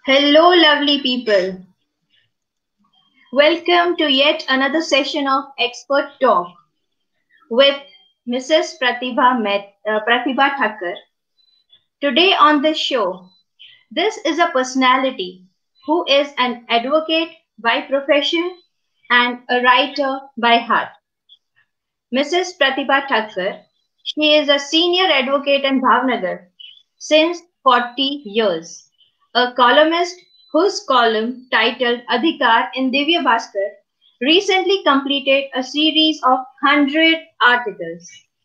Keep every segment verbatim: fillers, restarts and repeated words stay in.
Hello, lovely people. Welcome to yet another session of Expert Talk with Missus Pratibha, Met, uh, Pratibha Thakur. Today on the show, this is a personality who is an advocate by profession and a writer by heart. Missus Pratibha Thakur, she is a senior advocate in Bhavnagar since forty years, a columnist whose column titled Adhikar in Divya Bhaskar recently completed a series of one hundred articles.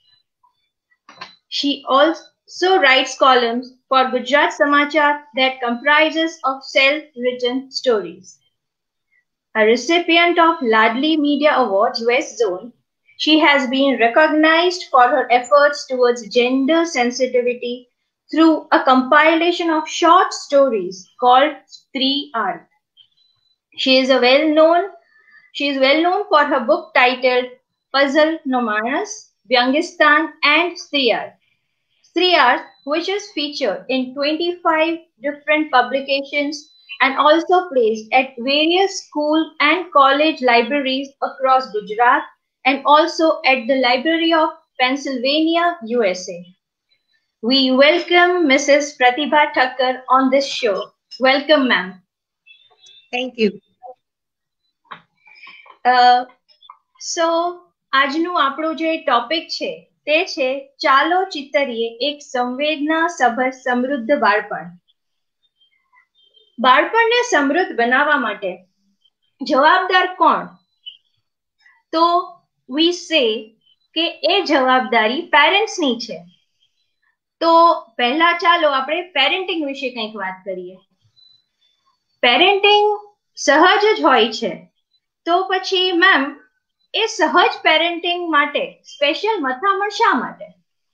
She also writes columns for Gujarat Samachar that comprises of self-written stories. A recipient of Ladli Media Awards West Zone, she has been recognized for her efforts towards gender sensitivity through a compilation of short stories called Stree Art. She is a well-known she is well known for her book titled Puzzle Nomanas, Vyangistan and Stree Art. Stree Art, which is featured in twenty-five different publications and also placed at various school and college libraries across Gujarat and also at the Library of Pennsylvania, U S A. We welcome Missus Pratibha Thakur on this show. Welcome, ma'am. Thank you. Uh, so, આજનું આપણું જે topic છે તે છે ચાલો ચિતરીએ એક સંવેદના સભર સમૃદ્ધ બાળપણ. બાળપણને સમૃદ્ધ બનાવવા માટે જવાબદાર કોણ? તો we say કે એ જવાબદારી પેરેન્ટ્સની છે. તો પહેલા ચાલો આપણે પેરેન્ટિંગ વિશે કંઈક વાત કરીએ. પેરેન્ટિંગ સહજ જ હોય છે. તો પછી મેમ એ સહજ પેરેન્ટિંગ માટે સ્પેશિયલ મથામણ શા માટે?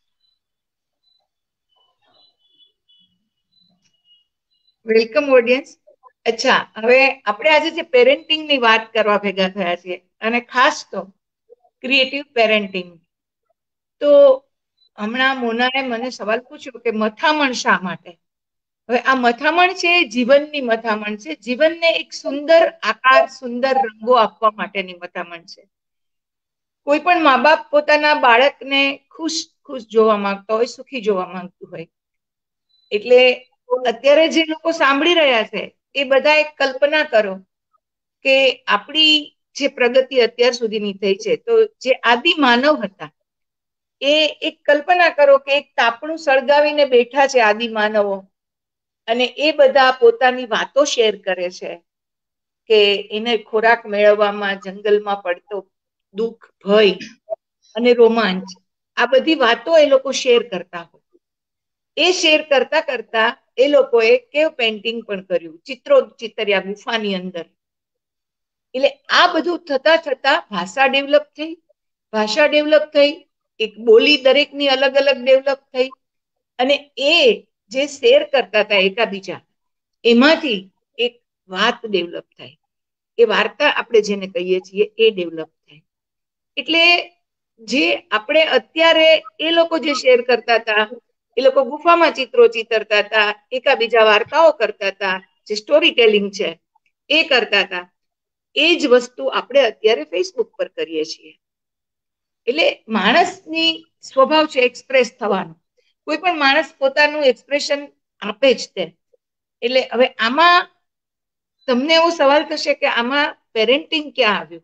Welcome audience. અચ્છા, હવે આપણે આજે જે પેરેન્ટિંગ ની વાત કરવા ભેગા થયા છીએ અને ખાસ તો ક્રિએટિવ પેરેન્ટિંગ, તો હમણાં મોનાએ મને સવાલ પૂછ્યો કે મથામણ શા માટે. હવે આ મથામણ છે જીવનની મથામણ છે, જીવનને એક સુંદર આકાર સુંદર રંગો આપવા માટેની મથામણ છે. કોઈ પણ મા બાપ પોતાના બાળકને ખુશ ખુશ જોવા માંગતા હોય, સુખી જોવા માંગતું હોય. એટલે અત્યારે જે લોકો સાંભળી રહ્યા છે એ બધા એક કલ્પના કરો કે આપણી જે પ્રગતિ અત્યાર સુધીની થઈ છે, તો જે આદિ માનવ હતા એ એક કલ્પના કરો કે એક તાપણું સળગાવીને બેઠા છે આદિ માનવો, અને એ બધા પોતાની વાતો શેર કરે છે કે એને ખોરાક મેળવવામાં જંગલમાં પડતો દુઃખ, ભય અને રોમાંચ, આ બધી વાતો એ લોકો શેર કરતા હોય. એ શેર કરતા કરતા એ લોકોએ કેવ પેઇન્ટિંગ પણ કર્યું, ચિત્રો ચિતર્યા ગુફાની અંદર. એટલે આ બધું થતા થતા ભાષા ડેવલપ થઈ, ભાષા ડેવલપ થઈ, એક બોલી દરેકની અલગ અલગ ડેવલપ થઈ, અને એ જે શેર કરતા હતા એકાબીજા, એમાંથી એક વાત ડેવલપ થાય. એ વાર્તા આપણે જેને કહીએ છીએ એ ડેવલપ થાય. એટલે જે આપણે અત્યારે એ લોકો જે શેર કરતા હતા, એ લોકો ગુફામાં ચિત્રો ચિતરતા હતા, એકાબીજા વાર્તાઓ કરતા હતા, જે સ્ટોરી ટેલિંગ છે એ કરતા હતા, એ જ વસ્તુ આપણે અત્યારે ફેસબુક પર કરીએ છીએ. એટલે માણસની સ્વભાવ છે એક્સપ્રેસ થવાનો. કોઈ પણ માણસ પોતાનું એક્સપ્રેશન આપે જ તે. એટલે હવે આમાં તમને એવો સવાલ થશે કે આમાં પેરેન્ટિંગ ક્યાં આવ્યું?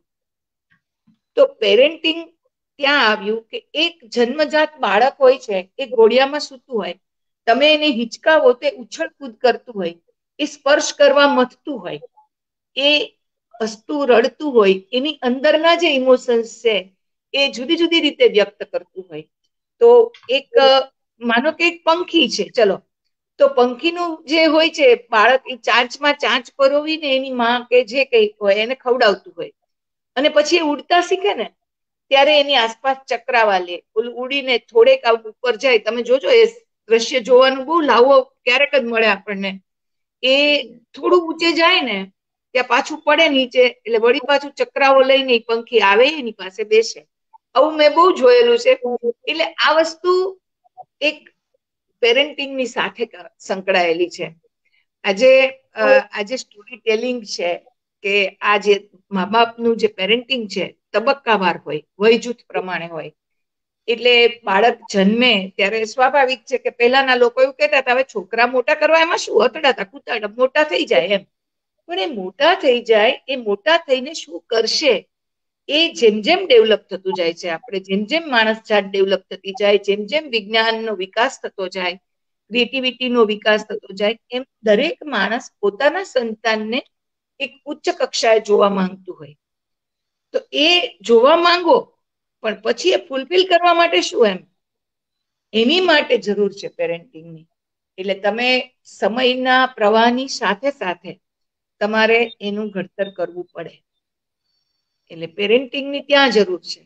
તો પેરેન્ટિંગ ત્યાં આવ્યું કે એક જન્મજાત બાળક હોય છે, એ ઘોડિયામાં સૂતું હોય, તમે એને હિંચકાવો તે ઉછળ કૂદ કરતું હોય, એ સ્પર્શ કરવા મથતું હોય, એ હસતું રડતું હોય, એની અંદરના જે ઇમોશન્સ છે એ જુદી જુદી રીતે વ્યક્ત કરતું હોય. તો એક માનો કે એક પંખી છે, ચલો, તો પંખીનું જે હોય છે બાળક, એ ચાંચમાં ચાંચ પરોવીને એની માં કે જે કઈ હોય એને ખવડાવતું હોય, અને પછી એ ઉડતા શીખે ને ત્યારે એની આસપાસ ચક્રાવા લે, ઓલું ઉડીને થોડેક ઉપર જાય. તમે જોજો એ દ્રશ્ય જોવાનું બહુ લાવો ક્યારેક જ મળે આપણને. એ થોડું ઊંચે જાય ને ત્યાં પાછું પડે નીચે, એટલે વળી પાછું ચક્રાવો લઈને પંખી આવે એની પાસે બેસે. આવું મેં બહુ જોયેલું છે. એટલે આ વસ્તુ એક પેરેન્ટિંગની સાથે સંકળાયેલી છે. આજે આજે સ્ટોરી ટેલિંગ છે કે આ જે મા બાપનું જે પેરેન્ટિંગ છે તબક્કાવાર હોય, વય જૂથ પ્રમાણે હોય. એટલે બાળક જન્મે ત્યારે સ્વાભાવિક છે કે પહેલાના લોકો એવું કહેતા હતા હવે છોકરા મોટા કરવા એમાં શું હતડાતા કૂતાડા મોટા થઈ જાય એમ. પણ એ મોટા થઈ જાય, એ મોટા થઈને શું કરશે એ જેમ જેમ ડેવલપ થતું જાય છે, આપણે જેમ જેમ માણસ જાત ડેવલપ થતી જાય, જેમ જેમ વિજ્ઞાનનો વિકાસ થતો જાય, ક્રિએટિવિટીનો વિકાસ થતો જાય, એમ દરેક માણસ પોતાના સંતાનને એક ઉચ્ચ કક્ષાએ જોવા માંગતું હોય. તો એ જોવા માંગો પણ પછી એ ફૂલફિલ કરવા માટે શું એમ એની માટે જરૂર છે પેરેન્ટિંગની. એટલે તમે સમયના પ્રવાહની સાથે સાથે તમારે એનું ઘડતર કરવું પડે. એટલે પેરેન્ટિંગની ત્યાં જરૂર છે.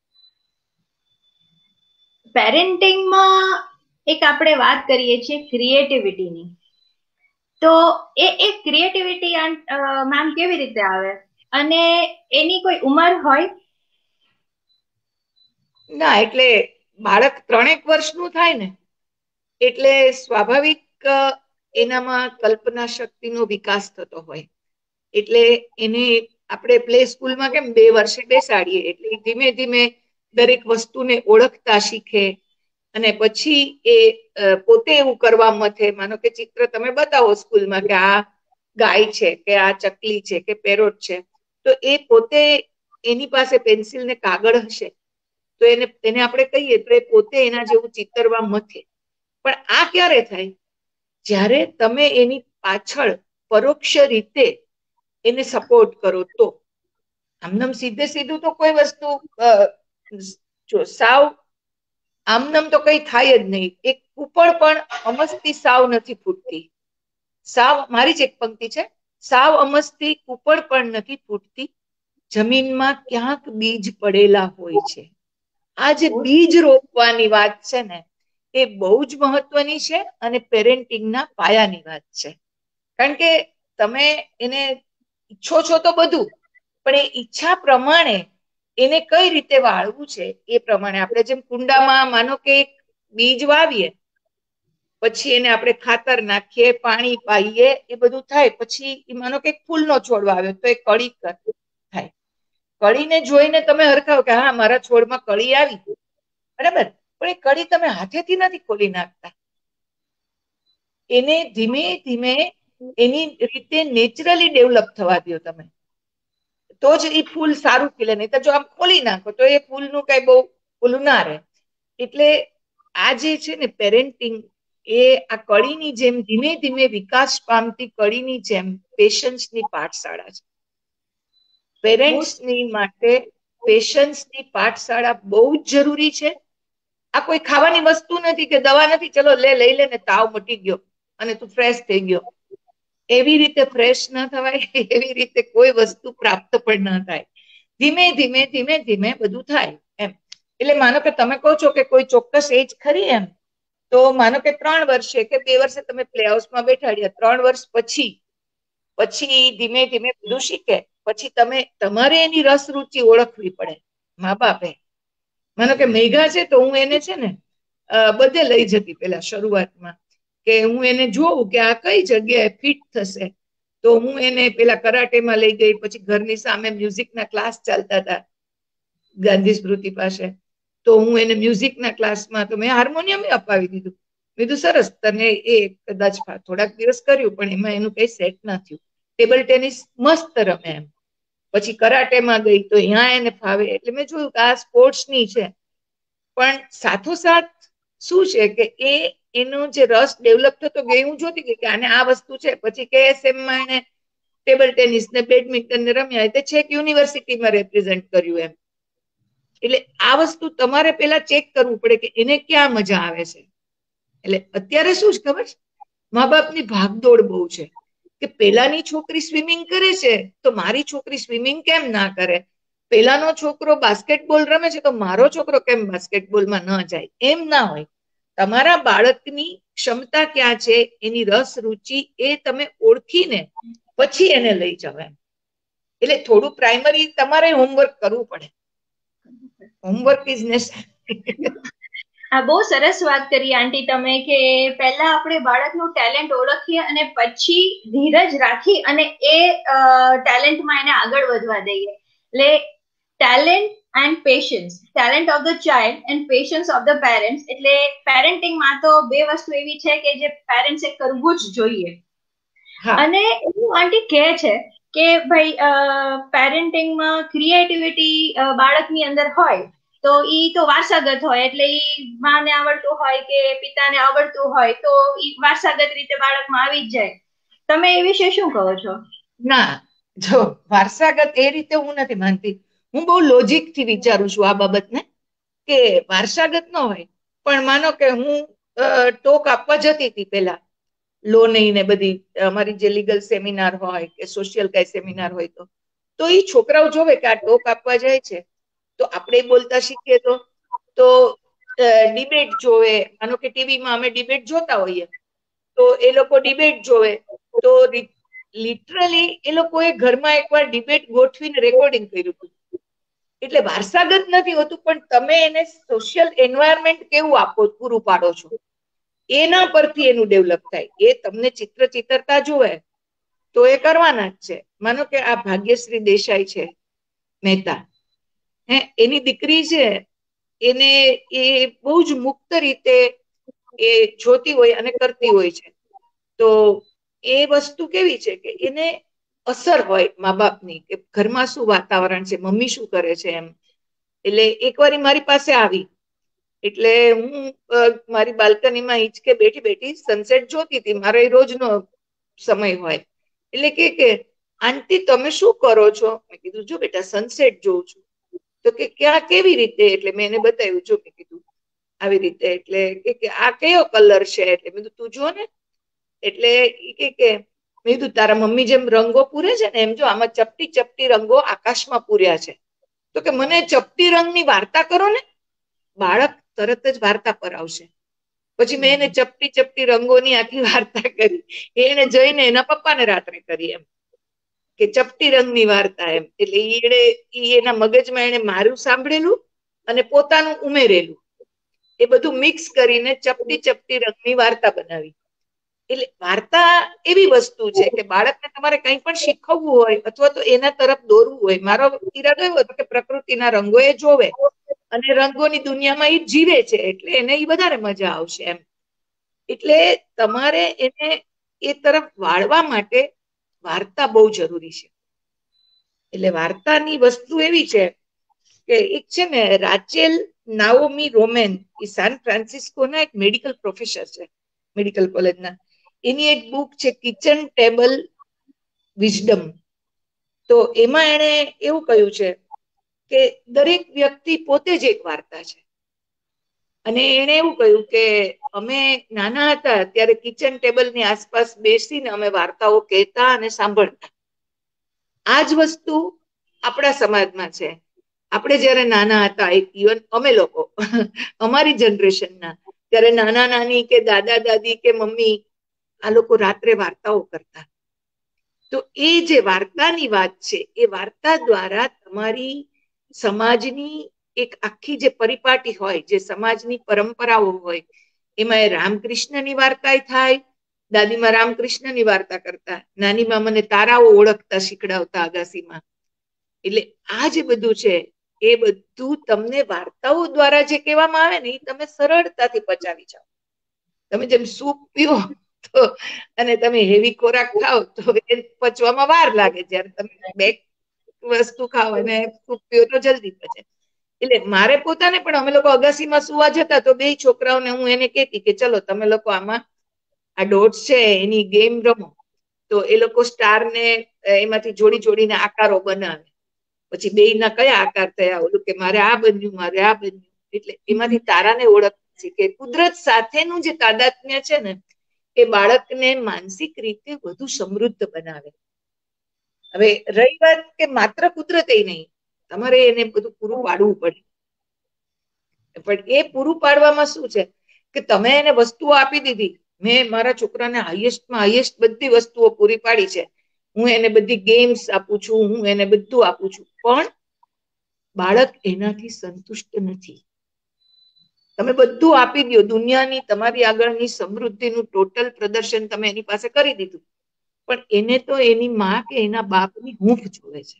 પેરેન્ટિંગમાં એક આપણે વાત કરીએ છીએ ક્રિએટિવિટીની. તો એ એક ક્રિએટિવિટી મેમ કેવી રીતે આવે અને એની કોઈ ઉંમર હોય? ના, એટલે બાળક ત્રણેક વર્ષનું થાય ને એટલે સ્વાભાવિક એનામાં કલ્પના શક્તિનો વિકાસ થતો હોય. એટલે એને આપણે પ્લે સ્કૂલમાં કેમ બે વર્ષે બેસાડીએ એટલે ધીમે ધીમે દરેક વસ્તુને ઓળખતા શીખે અને પછી એ પોતે એવું કરવા મથે. માનો કે ચિત્ર તમે બતાવો સ્કૂલમાં કે આ ગાય છે કે આ ચકલી છે કે પેરોટ છે, તો એ પોતે એની પાસે પેન્સિલ ને કાગળ હશે તો એને એને આપણે કહીએ તો એ પોતે એના જેવું ચિતરવા મથે. પણ આ ક્યારે થાય? જ્યારે તમે એની પાછળ પરોક્ષ રીતે એને સપોર્ટ કરો તો. આમનામ સીધે સીધું તો કોઈ વસ્તુ જો સાવ આમનામ તો કઈ થાય જ નહીં. એક કૂપણ પણ અમસ્તી સાવ નથી ફૂટતી. સાવ મારી જ એક પંક્તિ છે, સાવ અમસ્તી કૂપણ પણ નથી ફૂટતી, જમીનમાં ક્યાંક બીજ પડેલા હોય છે. આ જે બીજ રોપવાની વાત છે ને એ બહુ જ મહત્વની છે અને પેરેન્ટિંગના પાયાની વાત છે. કારણ કે તમે એને ઈચ્છો છો તો બધું, પણ એ ઈચ્છા પ્રમાણે એને કઈ રીતે વાળવું છે એ પ્રમાણે આપણે જેમ કુંડામાં માનો કે બીજ વાવીએ પછી એને આપણે ખાતર નાખીએ, પાણી પાઈએ, એ બધું થાય પછી માનો કે ફૂલનો છોડ વાવ્યો તો એ કળી થાય. કળીને જોઈને તમે હરખાવ કે હા મારા છોડમાં કળી આવી, બરાબર, પણ એ કળી તમે હાથેથી નથી ખોલી નાખતા. એને ધીમે ધીમે એની રીતે નેચરલી ડેવલપ થવા દો તમે, તો જ એ ફૂલ સારું ખીલે. નહીં તો જો આમ ખોલી નાખો તો એ ફૂલનું કઈ બહુ ઓલું ના રહે. એટલે આ જે છે ને પેરેન્ટિંગ એ આ કળીની જેમ ધીમે ધીમે વિકાસ પામતી કળીની જેમ પેશન્સની પાઠશાળા છે. પેરેન્ટ્સની માટે પેશન્સની પાઠશાળા બહુ જ જરૂરી છે. આ કોઈ ખાવાની વસ્તુ નથી કે દવા નથી ચલો લે લઈ લે ને તાવ મટી ગયો અને તું ફ્રેશ થઈ ગયો. એવી રીતે ફ્રેશ ના થવાય, એવી રીતે કોઈ વસ્તુ પ્રાપ્ત પણ ના થાય. ધીમે ધીમે ધીમે ધીમે બધું થાય એમ. એટલે માનો કે તમે કહો છો કે કોઈ ચોક્કસ એજ ખરી એમ, તો માનો કે ત્રણ વર્ષે કે બે વર્ષે તમે પ્લે હાઉસમાં બેઠાડ્યા, ત્રણ વર્ષ પછી પછી ધીમે ધીમે બધું શીખે. પછી તમે તમારે એની રસ રુચિ ઓળખવી પડે મા બાપે. માનો કે મેઘા છે તો હું એને છે ને બધે લઈ જતી પેલા શરૂઆતમાં, કે હું એને જોઉં કે આ કઈ જગ્યાએ ફિટ થશે. તો હું એને પેલા કરાટેમાં લઈ ગઈ, પછી ઘરની સામે મ્યુઝિકના ક્લાસ ચાલતા હતા ગાંધી સ્મૃતિ પાસે, તો હું એને મ્યુઝિકના ક્લાસમાં, તો મેં હાર્મોનિયમ અપાવી દીધું. કીધું સરસ, તને એ કદાચ થોડાક દિવસ કર્યું પણ એમાં એનું કઈ સેટ ના થયું. ટેબલ ટેનિસ મસ્ત રમે એમ. પછી કરાટેમાં ગઈ તો ત્યાં એને ફાવે. એટલે મેં જોયું કે આ સ્પોર્ટ્સની છે, પણ સાથોસાથ શું છે કે એ એનો જે રસ ડેવલપ થતો ગયો હું જોતી ગઈ કે આને આ વસ્તુ છે. પછી કેએસએમમાં એને ટેબલ ટેનિસ ને બેડમિન્ટન ને રમ્યા, તે છેક યુનિવર્સિટીમાં રેપ્રેઝન્ટ કર્યું એમ. એટલે આ વસ્તુ તમારે પેલા ચેક કરવું પડે કે એને ક્યાં મજા આવે છે. એટલે અત્યારે શું છે ખબર છે, મા બાપની ભાગદોડ બહુ છે કે પેલાની છોકરી સ્વિમિંગ કરે છે તો મારી છોકરી સ્વિમિંગ કેમ ના કરે, પેલાનો છોકરો બાસ્કેટબોલ રમે છે તો મારો છોકરો કેમ બાસ્કેટબોલમાં ન જાય. એમ ના હોય. તમારા બાળકની ક્ષમતા ક્યાં છે, એની રસ રુચિ એ તમે ઓળખીને પછી એને લઈ જવાય. એટલે થોડું પ્રાઇમરી તમારે હોમવર્ક કરવું પડે. Homework is necessary. આ બહુ સરસ વાત કરી આંટી તમે કે પહેલા આપણે બાળકનું ટેલેન્ટ ઓળખીએ અને પછી ધીરજ રાખી અને એ ટેલેન્ટમાં એને આગળ વધવા દઈએ. એટલે talent and patience, talent of the child and patience of the parents. એટલે પેરેન્ટિંગમાં તો બે વસ્તુ એવી છે કે જે પેરેન્ટ્સે કરવું જ જોઈએ. અને એવું આંટી કહે છે કે ભાઈ પેરેન્ટિંગમાં ક્રિએટિવિટી બાળકની અંદર હોય તો ઈ તો વારસાગત હોય, એટલે ઈ માને આવડતું હોય કે પિતાને આવડતું હોય તો ઈ વારસાગત રીતે બાળકમાં આવી જ જાય. તમે એ વિશે શું કહો છો? ના, જો વારસાગત એ રીતે હું નથી માનતી. હું બહુ લોજિક થી વિચારું છું આ બાબતને, કે વારસાગત ન હોય પણ માનો કે હું ટોક આપવા જતી હતી પેલા લો નહીં ને બધી અમારી જે લીગલ સેમિનાર હોય કે સોશિયલ કઈ સેમિનાર હોય તો તો એ છોકરાઓ જોવે કે આ ટોક આપવા જાય છે તો આપણે બોલતા શીખીએ તો તો ડિબેટ જોવે. માનો કે ટીવીમાં અમે ડિબેટ જોતા હોઈએ તો એ લોકો ડિબેટ જોવે તો લિટરલી એ લોકોએ ઘરમાં એકવાર ડિબેટ ગોઠવીને રેકોર્ડિંગ કર્યું હતું. એટલે વારસાગત નથી હોતું પણ તમે એને સોશિયલ એન્વાયરમેન્ટ કેવું આપો પૂરું પાડો છો એના પરથી એનું ડેવલપ થાય. એ તમને ચિત્ર ચિતરતા જોવે તો એ કરવાના જ છે. માનો કે આ ભાગ્યશ્રી દેસાઈ છે મહેતા, હે એની દીકરી છે, એને એ બહુ જ મુક્ત રીતે એ જોતી હોય અને કરતી હોય છે. તો એ વસ્તુ કેવી છે કે એને અસર હોય મા બાપની કે ઘરમાં શું વાતાવરણ છે, મમ્મી શું કરે છે એમ. એટલે એક વાર મારી પાસે આવી એટલે હું મારી બાલ્કનીમાં હિંચકે બેઠી બેઠી સનસેટ જોતી હતી. મારો એ રોજનો સમય હોય. એટલે કે કે આંટી તમે શું કરો છો? મેં કીધું જો બેટા સનસેટ જોઉં છું. તો કે ક્યાં કેવી રીતે? એટલે મેં એને બતાવ્યું. જો મેં કીધું આવી રીતે. એટલે કે આ કયો કલર છે? એટલે મેં કીધું તું જો ને. એટલે કે કે મેં કીધું તારા મમ્મી જેમ રંગો પૂરે છે ને એમ જો આમાં ચપટી ચપટી રંગો આકાશમાં પૂર્યા છે. તો કે મને ચપટી રંગની વાર્તા કરો ને. બાળક તરત જ વાર્તા પર આવશે. પછી મેં એને ચપટી ચપટી રંગોની આખી વાર્તા કરી. એને જઈને એના પપ્પાને રાત્રે કરી એમ કે ચપટી રંગની વાર્તા એમ. એટલે એને એના મગજમાં એને મારું સાંભળેલું અને પોતાનું ઉમેરેલું એ બધું મિક્સ કરીને ચપટી ચપટી રંગની વાર્તા બનાવી. એટલે વાર્તા એવી વસ્તુ છે કે બાળકને તમારે કંઈ પણ શીખવવું હોય અથવા તો એના તરફ દોરવું હોય. મારો ઈરાદો એવો હતો કે પ્રકૃતિના રંગો એ જોવે અને રંગોની દુનિયામાં એ જીવે છે એટલે એને એ વધારે મજા આવશે એમ. એટલે તમારે એને એ તરફ વાળવા માટે વાર્તા બહુ જરૂરી છે. એટલે વાર્તાની વસ્તુ એવી છે કે એક છે ને રાચેલ નાઓમી રોમેન એ સાન ફ્રાન્સિસ્કોના એક મેડિકલ પ્રોફેસર છે, મેડિકલ કોલેજના. એની એક બુક છે કિચન ટેબલ વિઝડમ. તો એમાં એને એવું કહ્યું છે કે દરેક વ્યક્તિ પોતે જ એક વાર્તા છે. અને એને એવું કહ્યું કે અમે નાના હતા ત્યારે કિચન ટેબલની આસપાસ બેસીને અમે વાર્તાઓ કહેતા અને સાંભળતા. આ જ વસ્તુ આપણા સમાજમાં છે. આપણે જયારે નાના હતા, ઇવન અમે લોકો અમારી જનરેશનના, ત્યારે નાના નાની કે દાદા દાદી કે મમ્મી આ લોકો રાત્રે વાર્તાઓ કરતા. તો એ જે વાર્તાની વાત છે એ વાર્તા દ્વારા તમારી સમાજની એક આખી જે પરિપાટી હોય, જે સમાજની પરંપરાઓ હોય, એમાં રામકૃષ્ણની વાર્તા થાય. દાદીમાં રામકૃષ્ણની વાર્તા કરતા, નાનીમાં મને તારાઓ ઓળખતા શીખડાવતા અગાસીમાં. એટલે આ જે બધું છે એ બધું તમને વાર્તાઓ દ્વારા જે કહેવામાં આવે ને એ તમે સરળતાથી પચાવી જાઓ. તમે જેમ સૂપ પીવો તો અને તમે હેવી ખોરાક ખાઓ તો એ પચવામાં વાર લાગે. જ્યારે તમે બે વસ્તુ ખાઓ અને સૂપ પીવો તો જલ્દી પચે. એટલે મારે પોતાને પણ અમે લોકો અગાસીમાં સુવા જતા તો બે છોકરાઓને હું એને કહેતી કે ચલો તમે લોકો આમાં આ ડોટ્સ છે એની ગેમ રમો. તો એ લોકો સ્ટાર ને એમાંથી જોડી જોડીને આકારો બનાવે. પછી બે ના કયા આકાર થયા, ઓલું કે મારે આ બન્યું, મારે આ બન્યું. એટલે એમાંથી તારાને ઓળખ છે કે કુદરત સાથેનું જે તાદાત્મ્ય છે ને એ બાળકને માનસિક રીતે વધુ સમૃદ્ધ બનાવે. હવે રહી વાત કે માત્ર કુદરત એ નહીં, તમારે એને બધું પૂરું પાડવું પડે. પણ એ પૂરું પાડવામાં શું છે કે તમે એને વસ્તુઓ આપી દીધી. મેં મારા છોકરાને હાઈએસ્ટમાં હાઈએસ્ટ બધી વસ્તુઓ પૂરી પાડી છે. હું એને બધી ગેમ્સ આપું છું, હું એને બધું આપું છું, પણ બાળક એનાથી સંતુષ્ટ નથી. તમે બધું આપી દો, દુનિયાની તમારી આગળની સમૃદ્ધિનું ટોટલ પ્રદર્શન તમે એની પાસે કરી દીધું, પણ એને તો એની માં કે એના બાપની હૂંફ જોવે છે.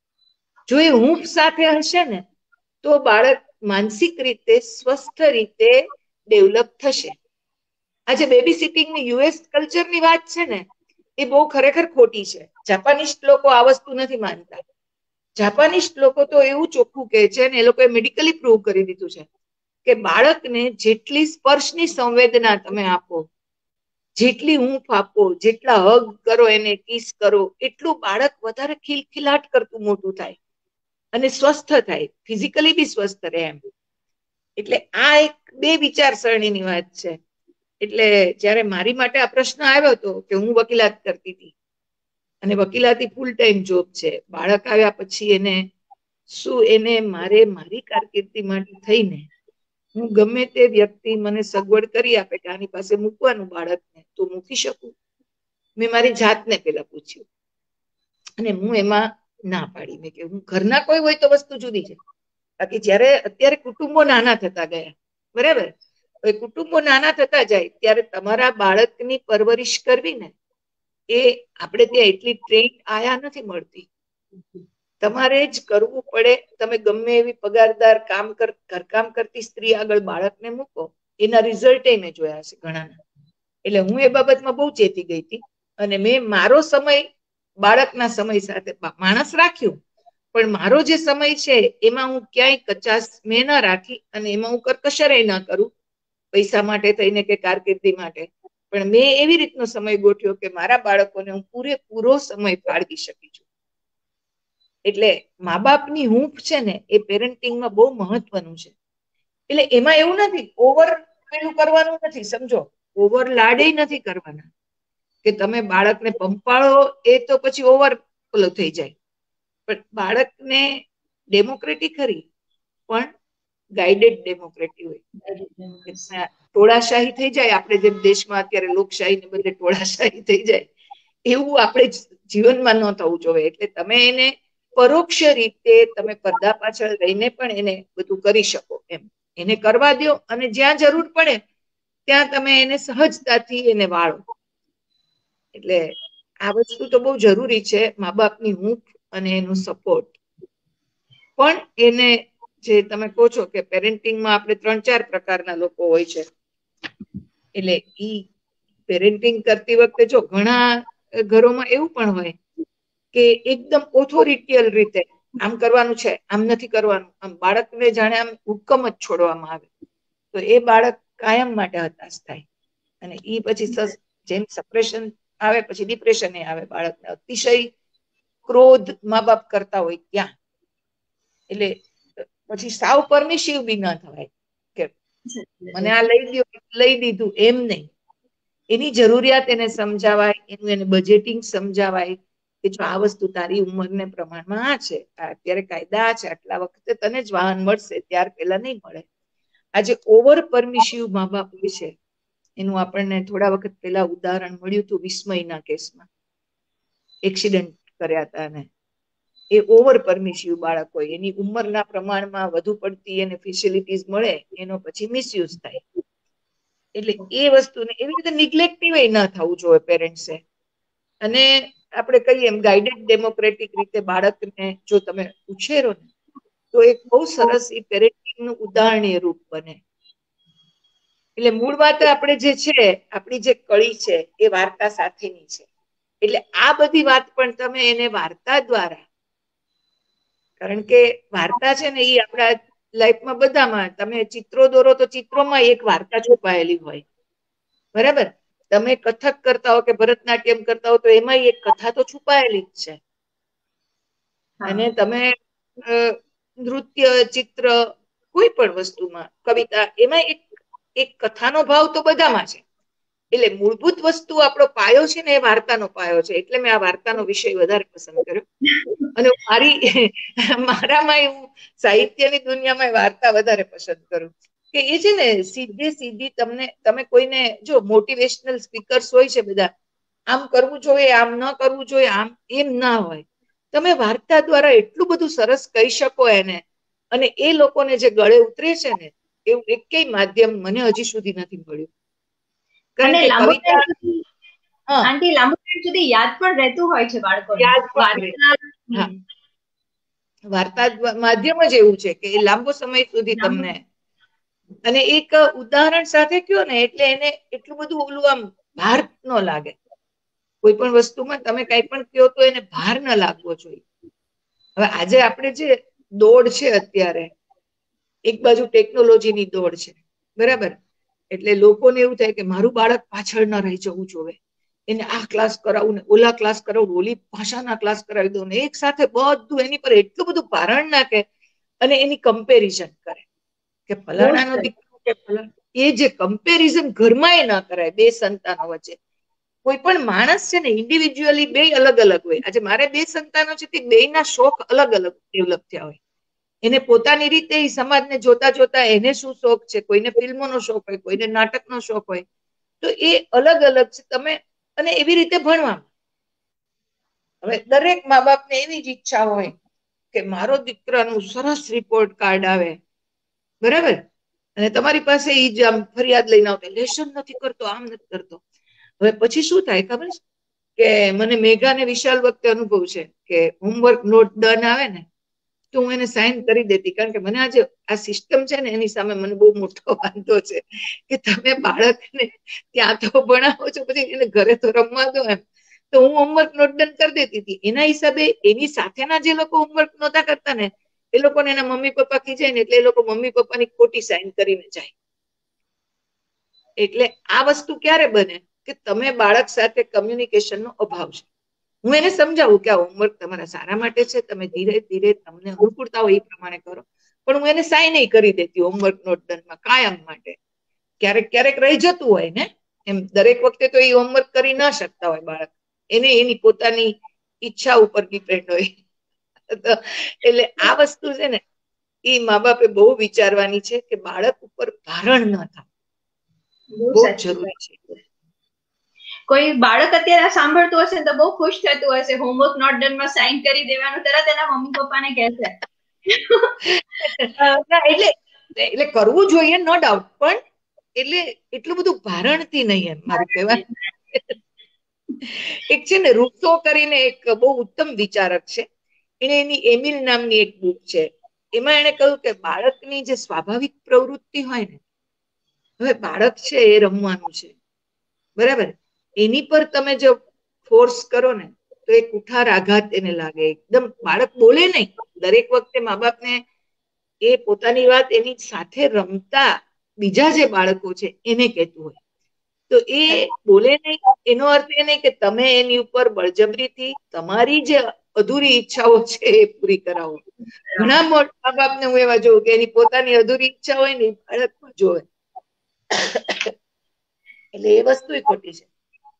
જો એ હૂંફ સાથે હશે ને તો બાળક માનસિક રીતે સ્વસ્થ રીતે ડેવલપ થશે. આજે બેબી સિટિંગની યુએસ કલ્ચરની વાત છે ને, એ બહુ ખરેખર ખોટી છે. જાપાનીઝ લોકો આ વસ્તુ નથી માનતા. જાપાનીઝ લોકો તો એવું ચોખ્ખું કહે છે, ને એ લોકોએ મેડિકલી પ્રૂવ કરી દીધું છે કે બાળકને જેટલી સ્પર્શની સંવેદના તમે આપો, જેટલી હૂંફ આપો, જેટલા હગ કરો, એને કિસ કરો, એટલું બાળક વધારે ખિલખિલાટ કરતું મોટું થાય અને સ્વસ્થ થાય, ફિઝિકલી બી સ્વસ્થ રહે એમ. એટલે આ એક બે વિચારસરણીની વાત છે. એટલે જયારે મારી માટે આ પ્રશ્ન આવ્યો હતો કે હું વકીલાત કરતી હતી અને વકીલાતી ફૂલ ટાઈમ જોબ છે, બાળક આવ્યા પછી એને શું એને મારે મારી કારકિર્દી માટે થઈને હું ગમે તે વ્યક્તિ મને સગવડ કરી આપે કે આની પાસે મૂકવાનું બાળકને, તો મૂકી શકું? મેં મારી જાતને પેલા પૂછ્યું અને હું એમાં ના પાડી. મેં કે હું ઘરના કોઈ હોય તો વસ્તુ જુદી છે, બાકી જયારે અત્યારે કુટુંબો નાના થતા ગયા, બરાબર, કુટુંબો નાના થતા જાય ત્યારે તમારા બાળકની પરવરિશ કરવી ને, એ આપણે ત્યાં એટલી ટ્રેન આયા નથી મળતી. તમારે જ કરવું પડે. તમે ગમે એવી પગારદાર કામ કર ઘરકામ કરતી સ્ત્રી આગળ બાળકને મૂકો, એના રિઝલ્ટ મેં જોયા છે ઘણાના. એટલે હું એ બાબતમાં બહુ ચેતી ગઈ હતી અને મેં મારો સમય બાળકના સમય સાથે માણસ રાખ્યું, પણ મારો જે સમય છે એમાં હું ક્યાંય કચાસ મેં ના રાખી અને એમાં હું કરકસરે ના કરું, પૈસા માટે થઈને કે કારકિર્દી માટે. પણ મેં એવી રીતનો સમય ગોઠ્યો કે મારા બાળકોને હું પૂરેપૂરો સમય ફાળવી શકી છું. એટલે મા બાપની હૂંફ છે ને એ પેરેન્ટિંગમાં બહુ મહત્વનું છે. એટલે એમાં એવું નથી ઓવર પેલું કરવાનું નથી, સમજો, ઓવર લાડે નથી કરવાના કે તમે બાળકને પંપાળો, એ તો પછી ઓવર પેલો થઈ જાય. પણ બાળકને ડેમોક્રેટિક ખરી, પણ ગાઈડેડ ડેમોક્રેટિક હોય. ટોળાશાહી થઈ જાય, આપણે જેમ દેશમાં અત્યારે લોકશાહી ને બદલે ટોળાશાહી થઈ જાય, એવું આપણે જીવનમાં ન થવું જોઈએ. એટલે તમે એને પરોક્ષ રીતે તમે પડદા પાછળ રહીને પણ એને બધું કરી શકો એમ. એને કરવા દો અને જ્યાં જરૂર પડે ત્યાં તમે એને સહજતાથી એને વાળો. એટલે આ વસ્તુ તો બહુ જરૂરી છે, મા બાપની હૂંફ અને એનું સપોર્ટ. પણ એને જે તમે કહો છો કે પેરેન્ટિંગમાં આપણે ત્રણ ચાર પ્રકારના લોકો હોય છે, એટલે ઈ પેરેન્ટિંગ કરતી વખતે જો ઘણા ઘરોમાં એવું પણ હોય કે એકદમ ઓથોરિટિયલ રીતે આમ કરવાનું છે, આમ નથી કરવાનું, આમ બાળકને જાણે આમ હુકમ જ છોડવામાં આવે, તો એ બાળક કાયમ માટે હતાશ થાય. અને ઈ પછી જેમ સપ્રેશન આવે પછી ડિપ્રેશન એ આવે બાળકને. અતિશય ક્રોધ મા બાપ કરતા હોય ત્યાં. એટલે પછી સાવ પરમિસિવ બી ના થવાય કે મને આ લઈ દો, લઈ દીધું, એમ નહીં. એની જરૂરિયાત એને સમજાવાય, એનું એને બજેટિંગ સમજાવાય કે જો આ વસ્તુ તારી ઉંમરને પ્રમાણમાં આ છે, અત્યારે કાયદા આ છે, આટલા વખતે તને જ વાહન મળશે, ત્યાર પેલા નહીં મળે. આજે ઓવર પરમિસિવ મા બાપ હોય છે, એનું આપણને થોડા વખત પહેલા ઉદાહરણ મળ્યું હતું વિસ્મયના કેસમાં. એક્સિડન્ટ કર્યા હતા અને એ ઓવર પરમિસિવ બાળક હોય, એની ઉંમરના પ્રમાણમાં વધુ પડતી એને ફેસિલિટીઝ મળે, એનો પછી મિસયુઝ થાય. એટલે એ વસ્તુને એવી રીતે નિગ્લેક્ટિવ ના થવું જોઈએ પેરેન્ટ્સે. અને આપણે કહીએ એમ ગાઈડેડ ડેમોક્રેટિક રીતે બાળકને જો તમે ઉછેરો ને તો એક બહુ સરસ એ પેરેન્ટિંગનું ઉદાહરણીય રૂપ બને. એટલે મૂળ વાત આપણે જે છે, આપણી જે કળી છે એ વાર્તા સાથેની છે. એટલે આ બધી વાત પણ તમે એને વાર્તા દ્વારા, કારણ કે વાર્તા છે ને એ આપણા લાઈફમાં બધામાં તમે ચિત્રો દોરો તો ચિત્રોમાં એક વાર્તા છુપાયેલી હોય, બરાબર. તમે કથક કરતા હો કે ભરતનાટ્યમ કરતા હો તો એમાં એક કથા તો છુપાયેલી જ છે. અને તમે નૃત્ય, ચિત્ર, કોઈ પણ વસ્તુમાં, કવિતા, એમાં એક એક કથાનો ભાવ તો બધામાં છે. એટલે મૂળભૂત વસ્તુ આપણો પાયો છે ને એ વાર્તાનો પાયો છે. એટલે મેં આ વાર્તાનો વિષય વધારે પસંદ કર્યો. અને મારી મારામાં એવું સાહિત્યની દુનિયામાં વાર્તા વધારે પસંદ કરું કે એ છે ને સીધે સીધી તમને, તમે કોઈને જો મોટિવેશનલ સ્પીકર્સ હોય છે બધા, આમ કરવું જોઈએ, આમ ન કરવું જોઈએ, આમ એમ ના હોય. તમે વાર્તા દ્વારા એટલું બધું સરસ કહી શકો એને, અને એ લોકોને જે ગળે ઉતરે છે ને એવું એકેય માધ્યમ મને હજી સુધી નથી મળ્યું. કારણ અને કે લાંબો કવિતા ટાઈમ સુધી હા આંટી લાંબો ટાઈમ સુધી યાદ પણ રહેતું હોય છે બાળકોને. યાદ પણ રહે. વાર્તા હા, હમ, વાર્તા જ માધ્યમ જ એવું છે કે એ લાંબો સમય સુધી લાંબો તમને, અને એક ઉદાહરણ સાથે કયો ને એટલે એને એટલું બધું ઓલું આમ ભાર ન લાગે. કોઈ પણ વસ્તુમાં તમે કઈ પણ કયો તો એને ભાર ન લાગવો જોઈએ. હવે આજે આપણે જે દોડ છે અત્યારે, એક બાજુ ટેકનોલોજીની દોડ છે, બરાબર, એટલે લોકોને એવું થાય કે મારું બાળક પાછળ ન રહી જવું જોવે, એને આ ક્લાસ કરાવું ને ઓલા ક્લાસ કરાવું, ઓલી ભાષાના ક્લાસ કરાવી દઉં ને, એક સાથે બધું એની પર એટલું બધું ભારણ નાખે અને એની કમ્પેરિઝન કરે કે બહુ જ ફલાણાનો સરસ. દીકરો કે ફલાણા, એ જે કમ્પેરિઝન ઘરમાં ના કરાય બે સંતાનો વચ્ચે. કોઈ પણ માણસ છે ને ઇન્ડિવિજ્યુઅલી બે અલગ અલગ હોય. આજે મારે બે સંતાનો છે તે બે ના શોખ અલગ અલગ ડેવલપ થયા હોય. એને પોતાની રીતે સમાજને જોતા જોતા એને શું શોખ છે, કોઈને ફિલ્મોનો શોખ હોય, કોઈને નાટકનો શોખ હોય, તો એ અલગ અલગ છે. તમે અને એવી રીતે ભણવા, હવે દરેક મા બાપને એવી જ ઈચ્છા હોય કે મારો દીકરાનું સરસ રિપોર્ટ કાર્ડ આવે, બરાબર, અને તમારી પાસે ઈ જ આમ ફરિયાદ લઈને આવતા લેશન નથી કરતો, આમ નથી કરતો. હવે પછી શું થાય ખબર છે કે મને મેઘા ને વિશાલ વખતે અનુભવ છે કે હોમવર્ક નોટ ડન આવે ને તો હું એને સાઈન કરી દેતી, કારણ કે મને આજે આ સિસ્ટમ છે ને એની સામે મને બહુ મોટો વાંધો છે કે તમે બાળકને ત્યાં તો ભણાવો છો, પછી એને ઘરે તો રમવા દો એમ. તો હું હોમવર્ક નોટ ડન કરી દેતી હતી. એના હિસાબે એની સાથેના જે લોકો હોમવર્ક નહોતા કરતા ને એ લોકોને એના મમ્મી પપ્પા ખીજાય ને એટલે એ લોકો મમ્મી પપ્પાની ખોટી સાઈન કરીને જાય. એટલે આ વસ્તુ ક્યારે બને કે તમે બાળક સાથે કમ્યુનિકેશન નો અભાવ છે. હું એને સમજાવું કે આ હોમવર્ક તમારા સારા માટે છે, તમે ધીરે ધીરે તમને અનુકૂળતા હોય એ પ્રમાણે કરો, પણ હું એને સાઈન કરી દેતી હોમવર્ક નોટ ડનમાં કાયમ માટે. ક્યારેક ક્યારેક રહી જતું હોય ને, એમ દરેક વખતે તો એ હોમવર્ક કરી ના શકતા હોય બાળક, એને એની પોતાની ઈચ્છા ઉપર ડિપેન્ડ હોય. એટલે આ વસ્તુ છે ને એ મા બાપે બહુ વિચારવાની છે કે બાળક ઉપર ભારણ ન થાય, બહુ બહુ જ સાચી જરૂરી વાત. છે. કોઈ બાળક અત્યારે સાંભળતું હશે તો બહુ ખુશ થતું હશે, હોમવર્ક નોટ ડન માં સાઈન કરી દેવાનું તરત એના મમ્મી પપ્પાને કહેશે. ના એટલે એટલે કરવું જોઈએ નો ડાઉટ, પણ એટલે એટલું બધું ભારણથી નહીં, એમ મારું કહેવાનું. એક છે ને રૂસો કરીને એક બહુ ઉત્તમ વિચારક છે, એને એની એમિલ નામની એક બુક છે, એમાં એને કહ્યું કે બાળકની જે સ્વાભાવિક પ્રવૃત્તિ હોય ને, હવે બાળક છે એ રમવાનું છે, બરાબર, એની પર તમે જો ફોર્સ કરો ને તો એ કુઠાર આઘાત એને લાગે. એકદમ બાળક બોલે નહીં, દરેક વખતે મા બાપને એ પોતાની વાત એની સાથે રમતા બીજા જે બાળકો છે એને કહેતું હોય, તો એ બોલે નહીં એનો અર્થ એ નહીં કે તમે એની ઉપર બળજબરીથી તમારી જે અધૂરી ઈચ્છાઓ છે એ પૂરી કરાવો. ઘણા મા બાપને હું એવા જોઉં કે એની પોતાની અધૂરી ઈચ્છા હોય ને બાળકમાં જોવે, એટલે એ વસ્તુ ખોટી છે.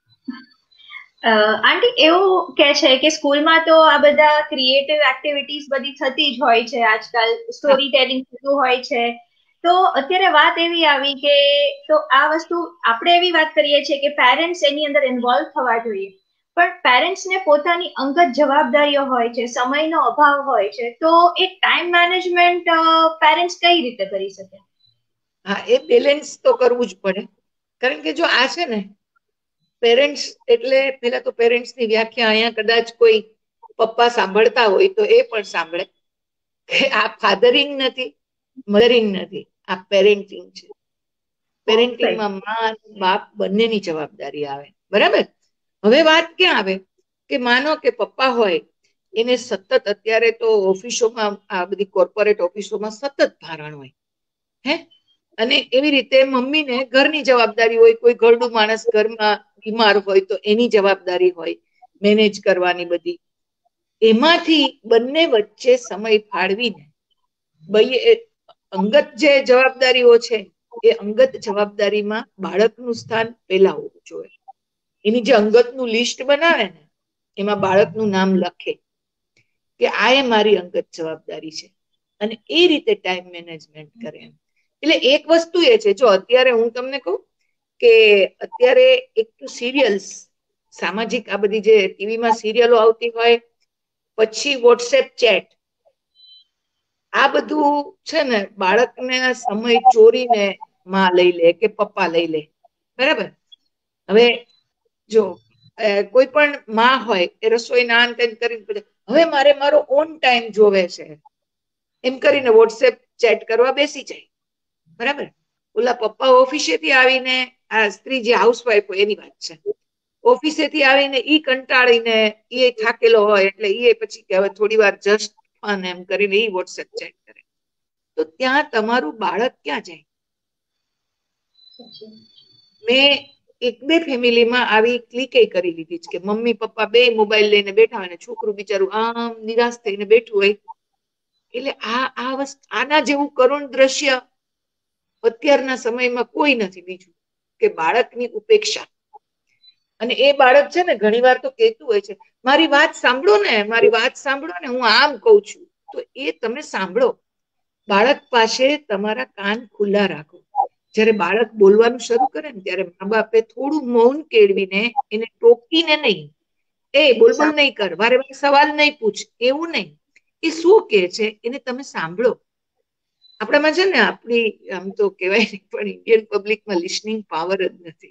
આંટી એવું કે છે કે સ્કૂલમાં તો આ બધા ક્રિએટિવ એક્ટિવિટીઝ બધી થતી જ હોય છે આજકાલ, હા સ્ટોરી ટેલિંગ થતું હોય છે. તો અત્યારે વાત એવી આવી કે તો આ વસ્તુ આપણે એવી વાત કરીએ છીએ કે પેરેન્ટ્સ એની અંદર ઇન્વોલ્વ થવા જોઈએ, પણ પેરેન્ટ્સને પોતાની અંગત જવાબદારીઓ હોય છે, સમયનો અભાવ હોય છે, તો એક ટાઈમ મેનેજમેન્ટ પેરેન્ટ્સ કઈ રીતે કરી શકે? હા, એ બેલેન્સ તો કરવું જ પડે, કારણ કે જો આ છે ને પેરેન્ટ્સ એટલે પેલા તો પેરેન્ટ્સ ની વ્યાખ્યા અહીંયા કદાચ કોઈ પપ્પા સાંભળતા હોય તો એ પણ સાંભળે કે આ ફાધરિંગ નથી, મધરિંગ નથી, આ પેરેન્ટિંગ છે. પેરેન્ટિંગમાં મા બાપ બંનેની જવાબદારી આવે, બરાબર. હવે વાત ક્યાં આવે કે માનો કે પપ્પા હોય એને સતત અત્યારે તો ઓફિસોમાં આ બધી કોર્પોરેટ ઓફિસોમાં સતત ભારણ હોય, હે, અને એવી રીતે મમ્મીને ઘરની જવાબદારી હોય, કોઈ ઘરડું માણસ ઘરમાં બીમાર હોય તો એની જવાબદારી હોય મેનેજ કરવાની બધી, એમાંથી બંને વચ્ચે સમય ફાળવીને અંગત જે જવાબદારીઓ છે એ અંગત જવાબદારીમાં બાળકનું સ્થાન પેલા હોવું જોઈએ. એની જે અંગતનું લિસ્ટ બનાવે ને એમાં બાળકનું નામ લખે કે આ એ મારી અંગત જવાબદારી છે, અને એ રીતે ટાઈમ મેનેજમેન્ટ કરે. એટલે એક વસ્તુ એ છે, જો અત્યારે હું તમને કહું કે અત્યારે એક તો સિરિયલ્સ, સામાજિક આ બધી જે ટીવીમાં સિરિયલો આવતી હોય, પછી વોટ્સએપ ચેટ, આ બધું છે ને બાળકને સમય ચોરીને માં લઈ લે કે પપ્પા લઈ લે, બરાબર. હવે જો કોઈ પણ માં હોય એ રસોઈ ના અંત કરીને હવે મારે મારો ઓન ટાઈમ જોવે છે એમ કરીને વોટ્સએપ ચેટ કરવા બેસી જાય, બરાબર. ઓલા પપ્પા ઓફિસેથી આવીને, આ સ્ત્રી જે હાઉસવાઈફ હોય એની વાત છે, ઓફિસેથી આવીને ઈ કંટાળીને એ થાકેલો હોય એટલે એ પછી કે હવે થોડી વાર જસ્ટ ફન એમ કરીને ઈ વોટ્સએપ ચેટ કરે. તો ત્યાં તમારું બાળક ક્યાં જાય? મેં એક બે ફેમિલીમાં આવી ક્લિક કરી લીધી છે કે મમ્મી પપ્પા બે મોબાઈલ લઈને બેઠા હોય ને છોકરું બિચારું આમ નિરાશ થઈને બેઠું હોય. એટલે આ આ વસ્તુ આના જેવું કરુણ દ્રશ્ય અત્યારના સમયમાં કોઈ નથી બીજું કે બાળકની ઉપેક્ષા. અને એ બાળક છે ને ઘણી વાર તો કહેતું હોય છે મારી વાત સાંભળો ને, મારી વાત સાંભળો ને, હું આમ કઉ છું. તો એ તમે સાંભળો, બાળક પાસે તમારા કાન ખુલ્લા રાખો. જયારે બાળક બોલવાનું શરૂ કરે ને ત્યારે મા બાપે થોડું મૌન કેળવીને એને ટોકીને નહીં, એ બોલ બોલ નહીં કર, વારે વારે સવાલ નહીં પૂછ, એવું નહીં. એ શું કે છે એને તમે સાંભળો. આપણામાં છે ને આપણી આમ તો કહેવાય નહીં પણ ઇન્ડિયન પબ્લિકમાં લિસનિંગ પાવર જ નથી.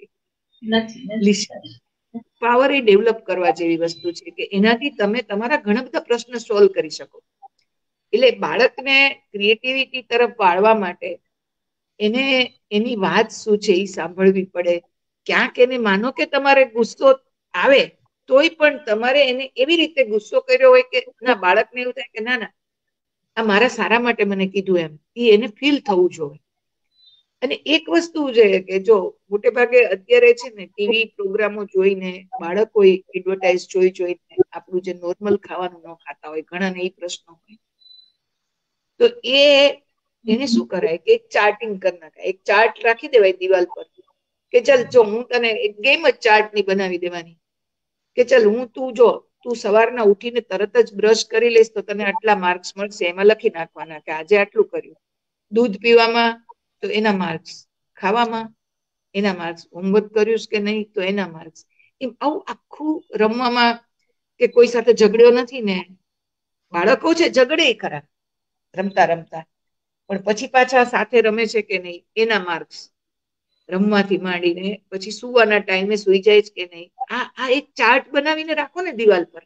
પાવર એ ડેવલપ કરવા જેવી વસ્તુ છે કે એનાથી તમે તમારા ઘણા બધા પ્રશ્ન સોલ્વ કરી શકો. એટલે બાળકને ક્રિએટિવિટી તરફ વાળવા માટે એને એની વાત શું છે એ સાંભળવી પડે. ક્યાંક એને માનો કે તમારે ગુસ્સો આવે તોય પણ તમારે એને એવી રીતે ગુસ્સો કર્યો હોય કે ના, બાળકને એવું થાય કે ના ના આ મારા સારા માટે મને કીધું, એમ એ એને ફીલ થવું જોઈએ. અને એક વસ્તુ છે કે જો મોટે ભાગે અત્યારે છે ને ટીવી પ્રોગ્રામો જોઈને બાળકો એડવર્ટાઇઝ જોઈ જોઈને આપણું જે નોર્મલ ખાવાનું ન ખાતા હોય, ઘણાને એ પ્રશ્નો હોય, તો એ એને શું કરાય કે એક ચાર્ટિંગ કરી નાખાય, એક ચાર્ટ રાખી દેવાય દિવાલ પર કે ચાલ જો હું તને એક ગેમ જ ચાર્ટ ની બનાવી દેવાની કે ચાલ હું તું જો તું સવારના ઉઠીને તરત જ બ્રશ કરી લઈશ તો તને આટલા માર્ક્સ મળશે, એમાં લખી નાખવાના કે આજે આટલું કર્યું. દૂધ પીવામાં તો એના માર્ક્સ, ખાવામાં એના માર્ક્સ, હોમવર્ક કર્યું કે નહીં તો એના માર્ક્સ. એમ આવું આખું રમવામાં કે કોઈ સાથે ઝઘડ્યો નથી ને, બાળકો છે ઝઘડે ખરા રમતા રમતા, પણ પછી પાછા સાથે રમે છે કે નહીં એના માર્ક્સ, રમવાથી માંડીને પછી સુવાના ટાઈમે સુઈ જાય છે કે નહીં, આ આ એક ચાર્ટ બનાવીને રાખો ને દિવાલ પર,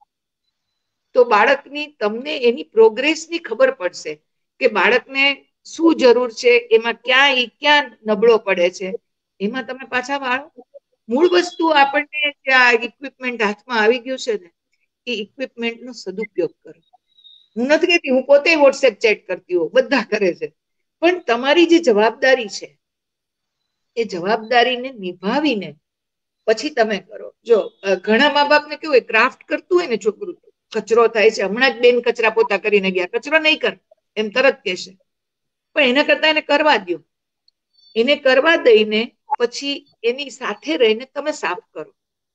તો બાળકની તમને એની પ્રોગ્રેસની ખબર પડશે કે બાળકને શું જરૂર છે, એમાં ક્યાં ઈ ક્યાં નબળો પડે છે, એમાં તમે પાછા વાળો. મૂળ વસ્તુ આપણને જે આ ઇક્વિપમેન્ટ હાથમાં આવી ગયું છે ને એ ઇક્વિપમેન્ટ નો સદુપયોગ કરો. હું નથી કહેતી, હું પોતે વોટ્સએપ ચેટ કરતી હોઉં, બધા કરે છે, પણ તમારી જે જવાબદારી છે એ જવાબદારીને નિભાવીને પછી તમે કરો. જો ઘણા મા બાપને કેવું હોય, ક્રાફ્ટ કરતું હોય ને છોકરું, કચરો થાય છે, હમણાં જ બેન કચરા પોતા કરીને ગયા, કચરો નહીં કર એમ તરત કહેશે, પણ એના કરતા એને કરવા દો. એને કરવા દઈને પછી એની સાથે રહીને તમે સાફ કરો.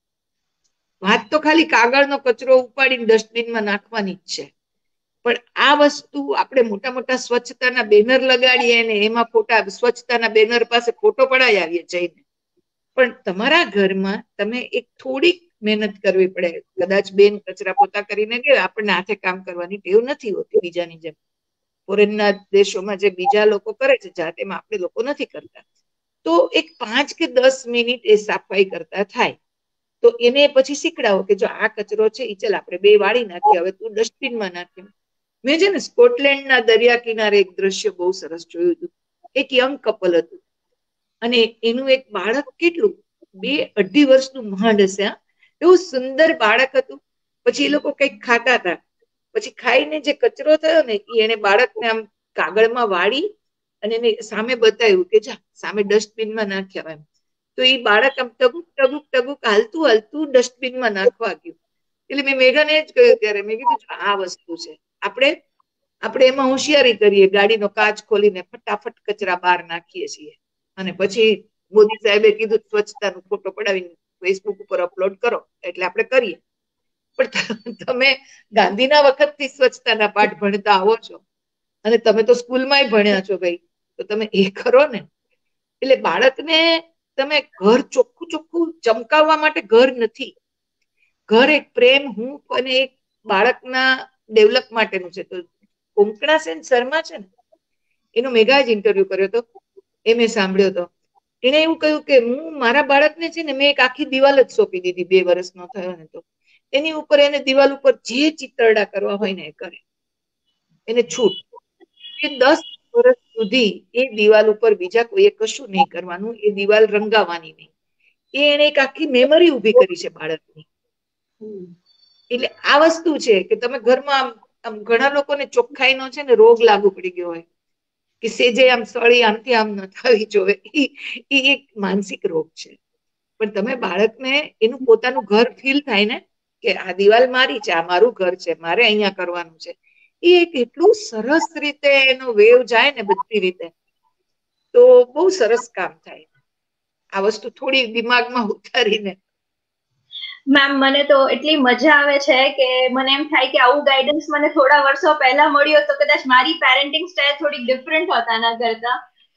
વાત તો ખાલી કાગળનો કચરો ઉપાડીને ડસ્ટબિનમાં નાખવાની જ છે, પણ આ વસ્તુ આપણે મોટા મોટા સ્વચ્છતાના બેનર લગાડીએ ને એમાં ફોટા, સ્વચ્છતાના બેનર પાસે ફોટો પડાવી આવીએ જઈને, પણ તમારા ઘરમાં તમે એક થોડીક મહેનત કરવી પડે. કદાચ બેન કચરા પોતા કરીને ગયા, આપણને હાથે કામ કરવાની ટેવ નથી હોતી બીજાની જેમ. ફોરેનના દેશોમાં જે બીજા લોકો કરે છે જાતેમાં આપણે લોકો નથી કરતા. તો એક પાંચ કે દસ મિનિટ એ સફાઈ કરતા થાય તો એને પછી શીખડાવો કે જો આ કચરો છે એ ચાલ આપણે બે વાળી નાખીએ, હવે તું ડસ્ટબિનમાં નાખી. મેં છે ને સ્કોટલેન્ડના દરિયા કિનારે એક દ્રશ્ય બહુ સરસ જોયું હતું. એક યંગ કપલ હતું અને એનું એક બાળક કેટલું બે અઢી વર્ષનું માંડ હશે, એવું સુંદર બાળક હતું. પછી એ લોકો કંઈક ખાતા હતા, પછી ખાઈને જે કચરો થયો ને એ એને બાળકને આમ કાગળમાં વાળી અને એને સામે બતાવ્યું કે જા સામે ડસ્ટબિનમાં નાખ્યા એમ. તો એ બાળક આમ ટગુક ટગુક ટગુક હાલતું હાલતું ડસ્ટબિનમાં નાખવા ગયું. એટલે મેં મેઘાને જ કહ્યું ત્યારે, મેં કીધું આ વસ્તુ છે, આપણે આપણે એમાં હોશિયારી કરીએ, ગાડીનો કાચ ખોલીને ફટાફટ કચરા બહાર નાખીએ છીએ અને પછી મોદી સાહેબે કીધું સ્વચ્છતાનો ફોટો પડાવીને ફેસબુક ઉપર અપલોડ કરો, એટલે આપણે કરીએ. પણ તમે ગાંધીના વખતથી સ્વચ્છતાના પાઠ ભણતા આવો છો અને તમે તો સ્કૂલમાંય ભણ્યા છો ભાઈ, તો તમે એ કરો ને. એટલે બાળકને તમે ઘર ચોખ્ખું ચોખ્ખું ચમકાવવા માટે ઘર નથી, ઘર એક પ્રેમ, હૂંફ અને એક બાળકના ડેવલપ માટેનું છે. તો કોંકણા સેન શર્મા છે ને, એનો મેગા જ ઇન્ટરવ્યુ કર્યો હતો, એ મેં સાંભળ્યો હતો. એને એવું કહ્યું કે હું મારા બાળકને છે ને મેં એક આખી દિવાલ જ સોંપી દીધી, બે વર્ષનો થયો ને તો એની ઉપર એને દિવાલ ઉપર જે ચિત્રડા કરવા હોય ને એ કરે, એને છૂટ. એ દસ વર્ષ સુધી એ દિવાલ ઉપર બીજા કોઈએ કશું નહીં કરવાનું, એ દિવાલ રંગાવાની નહીં. એ એને એક આખી મેમરી ઉભી કરી છે બાળકની. એટલે આ વસ્તુ છે કે તમે ઘરમાં આમ ઘણા લોકોને ચોખ્ખાઈનો છે ને રોગ લાગુ પડી ગયો હોય કે સેજે આમ સળી આમથી આમ ન થવી જોવે, એ એક માનસિક રોગ છે. પણ તમે બાળકને એનું પોતાનું ઘર ફીલ થાય ને કે આ દિવાલ મારી છે, આ મારું ઘર છે, મારે અહીંયા કરવાનું છે, એ એક એટલું સરસ રીતે એનો વેવ જાય ને બધી રીતે, તો બહુ સરસ કામ થાય. આ વસ્તુ થોડી દિમાગમાં ઉતારીને. મેમ મને તો એટલી મજા આવે છે કે મને એમ થાય કે આવું ગાઈડન્સ મને થોડા વર્ષો પહેલા મળ્યો તો કદાચ મારી પેરેન્ટિંગ સ્ટાઇલ થોડી ડિફરન્ટ હોતા ના કરતા.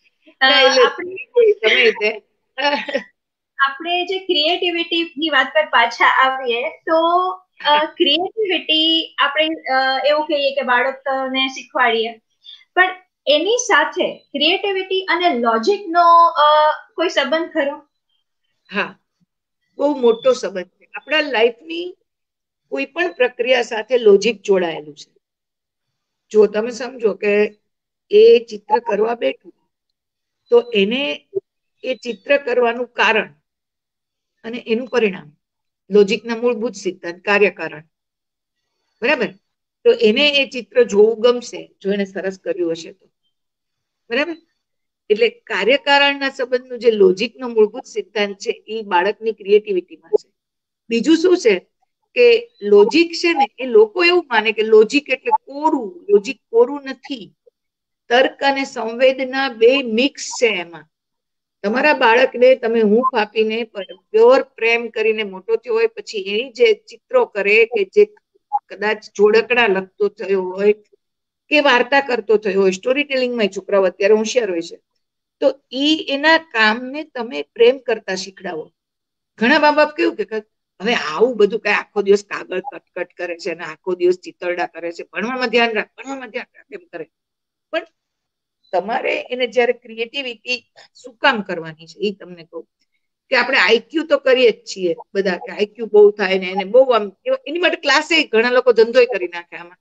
આપણે જે ક્રિએટિવિટી ની વાત પર પાછા આવીએ તો ક્રિએટિવિટી આપણે એવું કહીએ કે બાળકને શીખવાડીએ, પણ એની સાથે ક્રિએટિવિટી અને લોજિક નો કોઈ સંબંધ ખરો? હા, બહુ મોટો સંબંધ છે. આપણા લાઈફની કોઈ પણ પ્રક્રિયા સાથે લોજિક જોડાયેલું છે. જો તમે સમજો કે એ ચિત્ર કરવા બેઠું તો એને એ ચિત્ર કરવાનું કારણ અને એનું પરિણામ, લોજિકના મૂળભૂત સિદ્ધાંત, કાર્યકારણ, બરાબર? તો એને એ ચિત્ર જોવું ગમશે જો એને સરસ કર્યું હશે તો, બરાબર? એટલે કાર્યકારણના સંબંધનું જે લોજિકનો મૂળભૂત સિદ્ધાંત છે એ બાળકની ક્રિએટિવિટીમાં છે. બીજું શું છે કે લોજિક છે ને એ લોકો એવું માને કે લોજિક એટલે કોરું. લોજિક કોરું નથી. તર્ક અને સંવેદના બે મિક્સ છે એમાં. તમારા બાળકને તમે હૂંફ આપીને પ્યોર પ્રેમ કરીને મોટો થયો હોય પછી એની જે ચિત્રો કરે કે જે કદાચ જોડકણા લખતો થયો હોય કે વાર્તા કરતો થયો હોય, સ્ટોરી ટેલિંગમાં છોકરાઓ અત્યારે હોશિયાર હોય છે, તો ઈ એના કામને તમે પ્રેમ કરતા શીખડાવો. ઘણા મા બાપ કેવું કે હવે આવું બધું કઈ આખો દિવસ કાગળ કટકટ કરે છે અને આખો દિવસ ચિતરડા કરે છે, ભણવામાં ધ્યાન રાખ, ભણવામાં ધ્યાન રાખ એમ કરે. પણ તમારે એને જયારે ક્રિએટિવિટી શું કામ કરવાની છે એ તમને કહું કે આપણે આઈક્યુ તો કરીએ જ છીએ બધા, કે આઈક્યુ બહુ થાય ને એને બહુ આમ એની માટે ક્લાસે ઘણા લોકો ધંધોય કરી નાખે આમાં.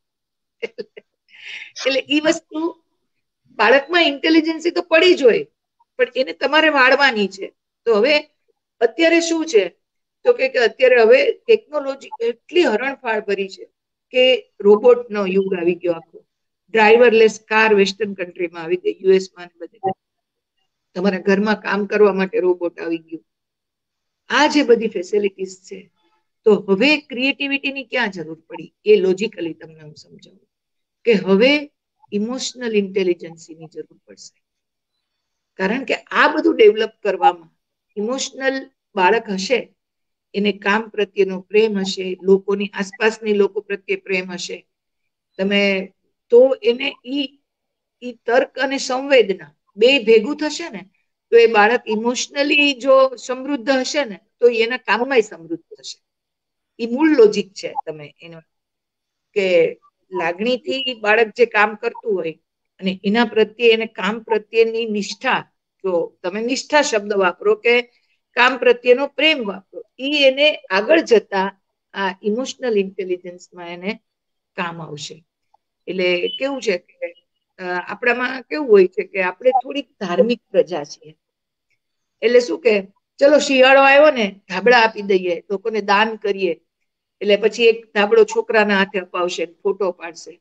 એટલે એ વસ્તુ બાળકમાં ઇન્ટેલિજન્સી તો પડી જ હોય, પણ એને તમારે વાળવાની છે. તો હવે અત્યારે શું છે તો કે અત્યારે હવે ટેકનોલોજી એટલી હરણફાળ ભરી છે કે રોબોટનો યુગ આવી ગયો. આખો ડ્રાઈવરલેસ કાર વેસ્ટર્ન કન્ટ્રીમાં આવી ગઈ, યુએસમાં બધે. તમારા ઘરમાં કામ કરવા માટે રોબોટ આવી ગયું. આ જે બધી ફેસિલિટીઝ છે, તો હવે ક્રિએટિવિટીની ક્યાં જરૂર પડી એ લોજિકલી તમને હું સમજાવું કે હવે ઇમોશનલ ઇન્ટેલિજન્સીની જરૂર પડશે. કારણ કે આ બધું ડેવલપ કરવામાં ઇમોશનલ બાળક હશે, એને કામ પ્રત્યેનો પ્રેમ હશે, લોકોની આસપાસની લોકો પ્રત્યે પ્રેમ હશે, તમે તો એને ઈ ઈ તર્ક અને સંવેદના બે ભેગું થશે ને તો એ બાળક ઇમોશનલી જો સમૃદ્ધ હશે ને તો એના કામમાં સમૃદ્ધ થશે. એ મૂળ લોજિક છે. તમે એનો કે લાગણીથી બાળક જે કામ કરતું હોય અને એના પ્રત્યે એને કામ પ્રત્યેની નિષ્ઠા, જો તમે નિષ્ઠા શબ્દ વાપરો કે કામ પ્રત્યેનો પ્રેમ વાપરો, એ એને આગળ જતા આ ઇમોશનલ ઇન્ટેલિજન્સમાં એને કામ આવશે. એટલે કેવું છે કે આપણામાં કેવું હોય છે કે આપણે થોડીક ધાર્મિક પ્રજા છીએ. એટલે શું કે ચલો શિયાળો આવ્યો ને ધાબળા આપી દઈએ, લોકોને દાન કરીએ, એટલે પછી એક ધાબળો છોકરાના હાથે અપાવશે, ફોટો પાડશે.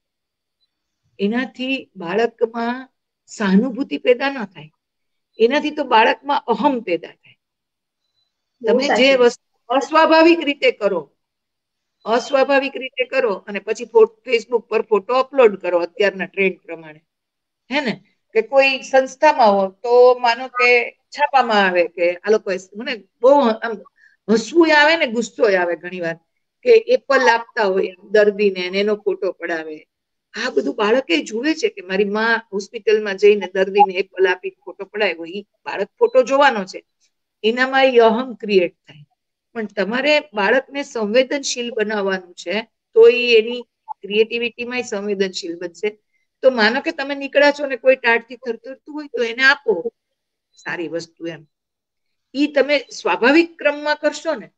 એનાથી બાળકમાં સહાનુભૂતિ પેદા ન થાય, એનાથી તો બાળકમાં અહમ પેદા થાય. તમે જે વસ્તુ અસ્વાભાવિક રીતે કરો અસ્વાભાવિક રીતે કરો અને પછી ફેસબુક પર ફોટો અપલોડ કરો અત્યારના ટ્રેન્ડ પ્રમાણે, હે ને, કે કોઈ સંસ્થામાં હો તો માનો કે છાપામાં આવે કે આ લોકો, મને બહુ આમ હસવું આવે ને ગુસ્સો આવે ઘણી વાર કે એપલ આપતા હોય દર્દીને એનો ફોટો પડાવે. આ બધું બાળકે જુએ છે કે મારી માં હોસ્પિટલમાં જઈને દર્દીને એપલ આપી ફોટો પડાવ્યો, એ બાળક ફોટો જોવાનો છે, એનામાં એ અહમ ક્રિએટ થાય. પણ તમારે બાળકને સંવેદનશીલ બનાવવાનું છે તો એ એની ક્રિએટિવિટીમાં સંવેદનશીલ બનશે તો માનો કે તમે નીકળ્યા છો ને કોઈ ટાઢથી થરથરતું હોય તો એને આપો સારી વસ્તુ એમ. ઈ તમે સ્વાભાવિક ક્રમમાં કરશો ને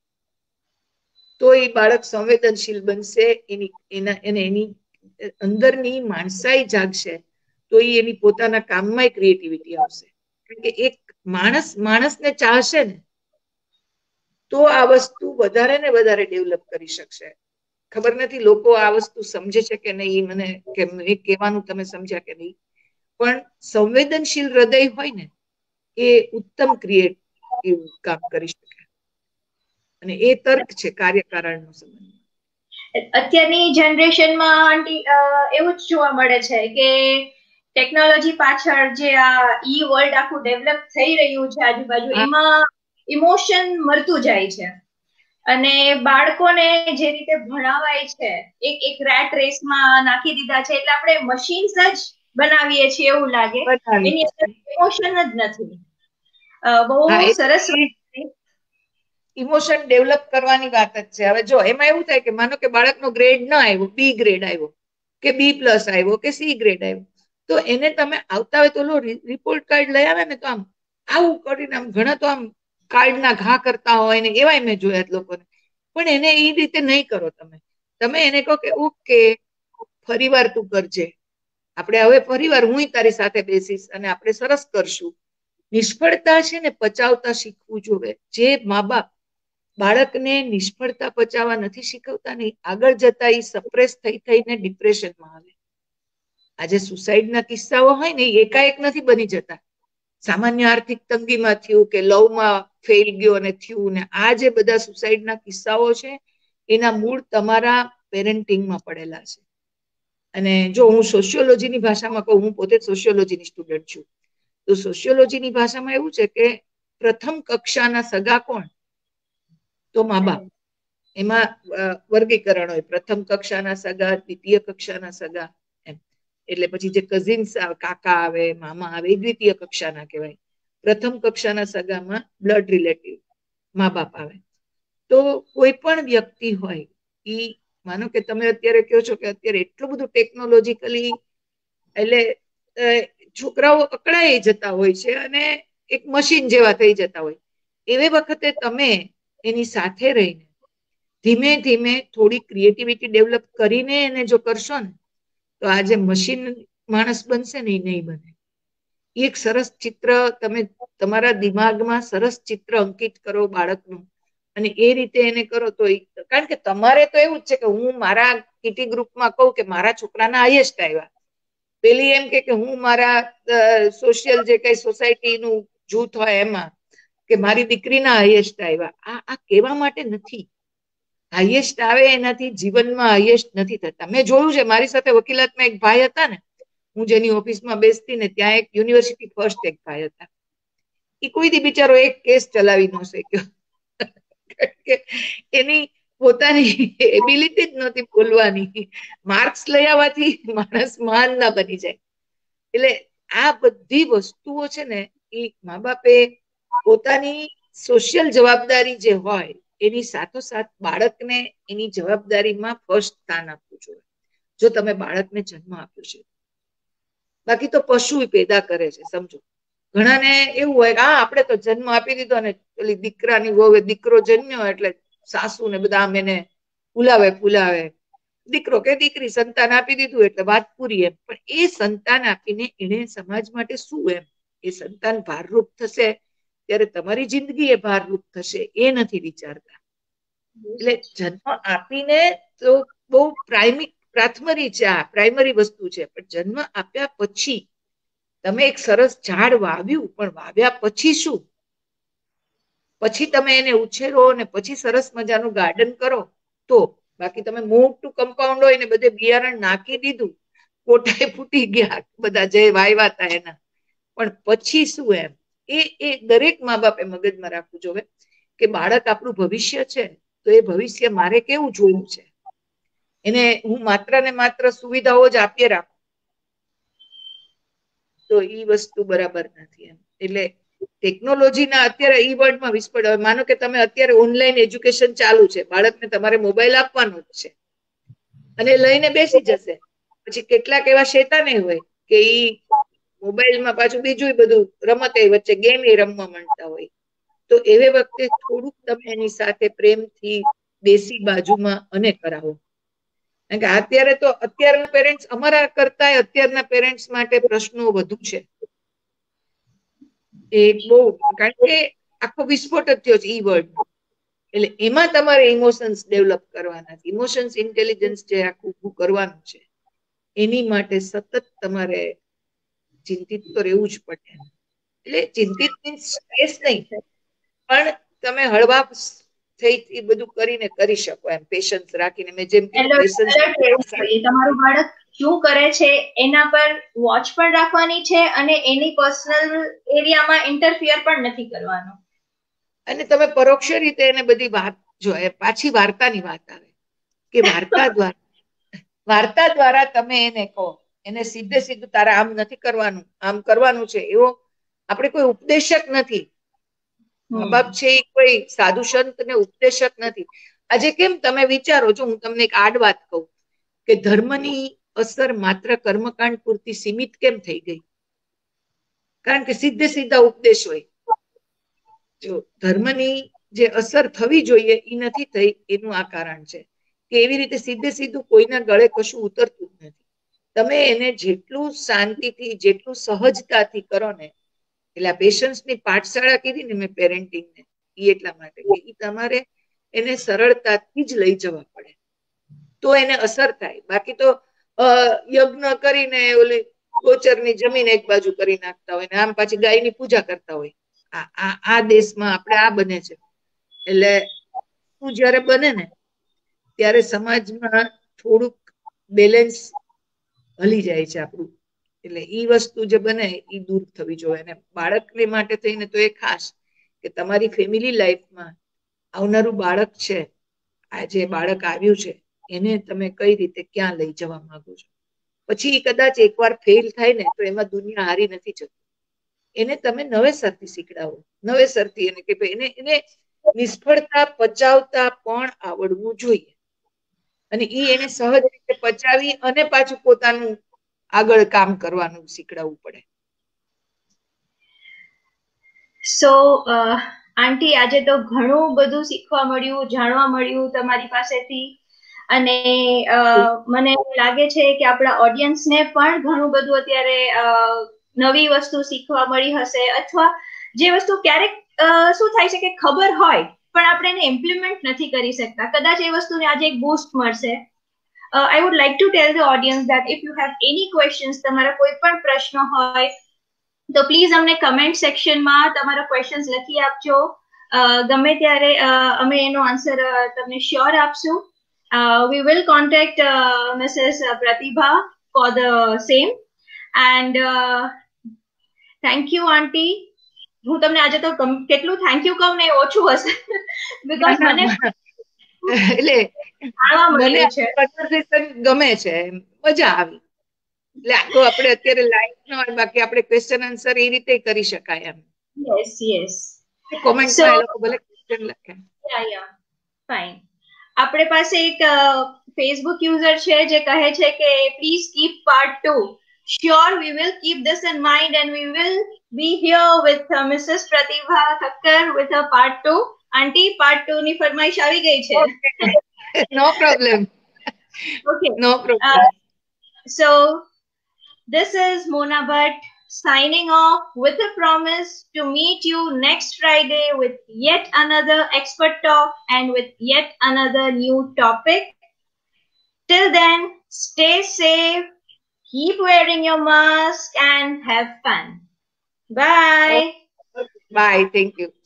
તો એ બાળક સંવેદનશીલ બનશે, એની એના એને એની અંદરની માણસાઈ જાગશે, તો એ એની પોતાના કામમાં ક્રિએટિવિટી આવશે. કારણ કે એક માણસ માણસને ચાહશે ને તો આ વસ્તુ વધારે ને વધારે ડેવલપ કરી શકશે. ખબર નથી લોકો આ વસ્તુ સમજે છે કે નહીં, મને કે એ કહેવાનું તમે સમજ્યા કે નહીં, પણ સંવેદનશીલ હૃદય હોય ને એ ઉત્તમ ક્રિએટિવ કામ કરી શકે. અને એ તર્ક છે કાર્યકારણનો સંબંધ. અત્યારની જનરેશનમાં આંટી એવું જ જોવા મળે છે કે ટેકનોલોજી પાછળ જે આ ઈ વર્લ્ડ આખું ડેવલપ થઈ રહ્યું છે આજુબાજુ, એમાં ઇમોશન મળતું જાય છે. અને બાળકોને જે રીતે ભણાવાય છે એક એક રેટ રેસમાં નાખી દીધા છે, એટલે આપણે મશીન્સ જ બનાવીએ છીએ એવું લાગે, એની અંદર ઇમોશન જ નથી. બહુ સરસ ઇમોશન ડેવલપ કરવાની વાત જ છે. હવે જો એમાં એવું થાય કે માનો કે બાળકનો ગ્રેડ ના આવ્યો, બી ગ્રેડ આવ્યો કે બી પ્લસ આવ્યો કે સી ગ્રેડ આવ્યો, તો એને તમે આવતા હોય તો રિપોર્ટ કાર્ડ લઈ આવે ને તો આમ આવું કરીને આમ ઘણા તો આમ કાર્ડના ઘા કરતા હોય ને એવાય મેં જોયા લોકોને. પણ એને એ રીતે નહીં કરો. તમે તમે એને કહો કે ઓકે ફરી વાર તું કરજે, આપણે હવે ફરી વાર હું તારી સાથે બેસીશ અને આપણે સરસ કરશું. નિષ્ફળતા છે ને પચાવતા શીખવું જોઈએ. જે મા બાપ બાળકને નિષ્ફળતા પચાવવા નથી શીખવતા ને આગળ જતા એ સપ્રેસ થઈ થઈને ડિપ્રેશનમાં આવે. આજે સુસાઇડના કિસ્સાઓ હોય ને એકાએક નથી બની જતા. સામાન્ય આર્થિક તંગીમાં થયું કે લવમાં ફેલ ગયો અને થયું ને આ જે બધા સુસાઇડના કિસ્સાઓ છે એના મૂળ તમારા પેરેન્ટિંગમાં પડેલા છે. અને જો હું સોશિયોલોજીની ભાષામાં કહું, હું પોતે સોશિયોલોજીની સ્ટુડન્ટ છું, તો સોશિયોલોજીની ભાષામાં એવું છે કે પ્રથમ કક્ષાના સગા કોણ? તો મા બાપ. એમાં વર્ગીકરણ હોય, પ્રથમ કક્ષાના સગા, દ્વિતીય કક્ષાના સગા એમ. એટલે પછી જે કઝિન્સ કાકા આવે, મામા આવે, એ દ્વિતીય કક્ષાના કહેવાય. પ્રથમ કક્ષાના સગામાં બ્લડ રિલેટિવ મા બાપ આવે. તો કોઈ પણ વ્યક્તિ હોય, ઈ માનો કે તમે અત્યારે કહો છો કે અત્યારે એટલું બધું ટેકનોલોજીકલી એટલે છોકરાઓ અકળાઈ જતા હોય છે અને એક મશીન જેવા થઈ જતા હોય. એવી વખતે તમે એની સાથે રહીને ધીમે ધીમે થોડી ક્રિએટિવિટી ડેવલપ કરીને એને જો કરશો ને તો આજે મશીન માણસ બનશે ને એ નહીં બને. એક સરસ ચિત્ર તમે તમારા દિમાગમાં સરસ ચિત્ર અંકિત કરો બાળકનું અને એ રીતે એને કરો તો, કારણ કે તમારે તો એવું જ છે કે હું મારા કિટી ગ્રુપમાં કહું કે મારા છોકરાના હાઈએસ્ટ આવ્યા, પેલી એમ કે હું મારા સોશિયલ જે કઈ સોસાયટીનું જૂથ હોય એમાં કે મારી દીકરીના હાઈએસ્ટ આવ્યા. આ આ કહેવા માટે નથી. હાઈએસ્ટ આવે એનાથી જીવનમાં હાઈએસ્ટ નથી થતા. મેં જોયું છે, મારી સાથે વકીલાતમાં એક ભાઈ હતા ને, હું જેની ઓફિસમાં બેસતી ને ત્યાં એક યુનિવર્સિટી ફર્સ્ટ એક ભાઈ હતા. એ કોઈ દી બિચારો એક કેસ ચલાવી ન શક્યો. એની પોતાની એબિલિટી જ નહોતી બોલવાની. માર્ક્સ લઈ આવવાથી માણસ મહાન ના બની જાય. એટલે આ બધી વસ્તુઓ છે ને એ મા બાપે પોતાની સોશિયલ જવાબદારી જે હોય એની સાથોસાથ બાળકને એની જવાબદારીમાં ફર્સ્ટ સ્થાન આપવું જોઈએ. જો તમે બાળકને જન્મ આપ્યો છે, બાકી તો પશુ પેદા કરે છે. સમજો ઘણાને એવું હોય કે હા આપણે તો જન્મ આપી દીધો ને પેલી દીકરાની વહુ દીકરો જન્મ્યો એટલે સાસુ ને બધા આમ એને ફુલાવે ફુલાવે, દીકરો કે દીકરી સંતાન આપી દીધું એટલે વાત પૂરી એમ. પણ એ સંતાન આપીને એને સમાજ માટે શું એમ? એ સંતાન ભારરૂપ થશે ત્યારે તમારી જિંદગી એ ભારરૂપ થશે, એ નથી વિચારતા. એટલે જન્મ આપીને તો બહુ પ્રાઇમિક પ્રાથમરી છે, આ પ્રાઇમરી વસ્તુ છે. પણ જન્મ આપ્યા પછી તમે એક સરસ ઝાડ વાવ્યું, પણ વાવ્યા પછી શું? પછી તમે એને ઉછેરો અને પછી સરસ મજાનું ગાર્ડન કરો તો. બાકી તમે મોટું કમ્પાઉન્ડ હોય ને બધે બિયારણ નાખી દીધું, કોટાએ ફૂટી ગયા બધા જે વાવ્યા હતા એના, પણ પછી શું એમ? એ એ દરેક મા બાપે મગજમાં રાખવું જોઈએ કે બાળક આપણું ભવિષ્ય છે, તો એ ભવિષ્ય મારે કેવું જોવું છે. એને હું માત્ર ને માત્ર સુવિધાઓ જ આપી રાખું તો એ વસ્તુ બરાબર નથી એમ. એટલે ટેકનોલોજીના અત્યારે ઈ વર્લ્ડમાં વિસ્ફોટ. માનો કે તમે અત્યારે ઓનલાઈન એજ્યુકેશન ચાલુ છે, બાળકને તમારે મોબાઈલ આપવાનો જ છે અને લઈને બેસી જશે. પછી કેટલાક એવા શેતાને હોય કે ઈ મોબાઈલમાં પાછું બીજું બધું રમત વચ્ચે ગેમ એ રમવા માંડતા હોય. તો એવે વખતે થોડુંક તમે એની સાથે પ્રેમથી બેસી બાજુમાં અને કરાવો. કારણ કે અત્યારે તો અત્યારના પેરેન્ટ્સ અમારા કરતા અત્યારના પેરેન્ટ્સ માટે પ્રશ્નો વધુ છે. એ બહુ, કારણ કે આખો વિસ્ફોટ જ થયો છે ઈ વર્ડ. એટલે એમાં તમારે ઇમોશન્સ ડેવલપ કરવાના છે. ઇમોશન્સ ઇન્ટેલિજન્સ જે આખું ઊભું કરવાનું છે એની માટે સતત તમારે ચિંતિત તો રહેવું જ પડે. એટલે ચિંતિત મીન્સ સ્ટ્રેસ નહીં, પણ તમે હળવા થઈ એ બધું કરીને કરી શકો એમ, પેશન્સ રાખીને. મેં જેમ કીધું પેશન્સ. તમારું બાળક શું કરે છે એના પર વોચ પણ રાખવાની છે અને એની પર્સનલ એરિયામાં ઇન્ટરફિયર પણ નથી કરવાનો. અને તમે પરોક્ષ રીતે એને બધી વાત જો પાછી વાર્તાની વાત આવે કે વાર્તા દ્વારા વાર્તા દ્વારા તમે એને કહો, એને સીધે સીધું તારે આમ નથી કરવાનું, આમ કરવાનું છે, એવો આપણે કોઈ ઉપદેશક નથી. મા બાપ છે એ કોઈ સાધુ સંત ને ઉપદેશક નથી. આજે કેમ તમે વિચારો છો, હું તમને એક આડ વાત કહું કે ધર્મની અસર માત્ર કર્મકાંડ પૂરતી સીમિત કેમ થઈ ગઈ? કારણ કે સીધે સીધા ઉપદેશ હોય. જો ધર્મની જે અસર થવી જોઈએ એ નથી થઈ, એનું આ કારણ છે કે એવી રીતે સીધે સીધું કોઈના ગળે કશું ઉતરતું જ નથી. તમે એને જેટલું શાંતિથી, જેટલું સહજતાથી કરો ને, એટલે આ પેશન્સની પાઠશાળા કીધી ને મેં પેરેન્ટિંગને, એ એટલા માટે કે એ તમારે એને સરળતાથી જ લઈ જવા પડે તો એને અસર થાય. બાકી તો યજ્ઞ કરીને ઓલી ગોચરની જમીન એક બાજુ કરી નાખતા હોય ને આમ પાછી ગાયની પૂજા કરતા હોય. આ આ દેશમાં આપણે આ બને છે. એટલે તું જયારે બને ને ત્યારે સમાજમાં થોડુંક બેલેન્સ હલી જાય છે આપણું. એટલે ઈ વસ્તુ જે બને એ દૂર થવી જોઈએ. અને બાળકને માટે થઈને તો એ ખાસ કે તમારી ફેમિલી લાઈફમાં આવનારું બાળક છે, આ જે બાળક આવ્યું છે, એને તમે કઈ રીતે ક્યાં લઈ જવા માંગો છો. પછી કદાચ એકવાર ફેલ થાય ને તો એમાં દુનિયા હારી નથી જતી. એને તમે નવેસરથી શીખડાવો, નવેસરથી એને કે ભાઈ એને એને નિષ્ફળતા પચાવતા પણ આવડવું જોઈએ. અને એ એને સહજ રીતે પચાવી અને પાછું પોતાનું આગળ કામ કરવાનું શીખડાવવું પડે. સો આંટી, આજે તો ઘણું બધું શીખવા મળ્યું, જાણવા મળ્યું તમારી પાસેથી. અને મને લાગે છે કે આપણા ઓડિયન્સને પણ ઘણું બધું અત્યારે નવી વસ્તુ શીખવા મળી હશે, અથવા જે વસ્તુ ક્યારેક શું થાય છે કે ખબર હોય પણ આપણે એને ઇમ્પ્લિમેન્ટ નથી કરી શકતા, કદાચ એ વસ્તુને આજે એક બૂસ્ટ મળશે. I would like to tell the audience that if you have any questions, તમારા કોઈ પણ પ્રશ્ન હોય તો પ્લીઝ અમને કમેન્ટ સેક્શનમાં તમારા ક્વેશ્ચન્સ લખી આપજો. ગમે ત્યારે અમે એનો આન્સર તમને શ્યોર આપશું. We will contact uh, Missus Pratibha for the same. And uh, thank you, auntie. હું તમને આજે તો કેટલું થેન્ક યુ કહું ને ઓછું હશે, બીકોઝ મને એટલે મને કન્વર્સેશન ગમે છે, મજા આવી. એટલે આ તો આપણે અત્યારે લાઈવ ન હોય, બાકી આપણે ક્વેશ્ચન આન્સર એ રીતે કરી શકાય એમ. યસ યસ, કોમેન્ટમાં એ લોકો ભલે ક્વેશ્ચન લખે. Yeah yeah fine. આપણે પાસે એક ફેસબુક યુઝર છે જે કહે છે કે please keep part two. Sure, we will keep this in mind and we will be here with uh, Missus Pratibha Thakkar with her part two. Auntie, part two ની ફરમાઈશ આવી ગઈ છે. No problem. Okay. No problem. Uh, so, this is Mona Bhatt signing off with a promise to meet you next Friday with yet another expert talk and with yet another new topic. Till then, stay safe, keep wearing your mask and have fun. Bye. Bye. Thank you.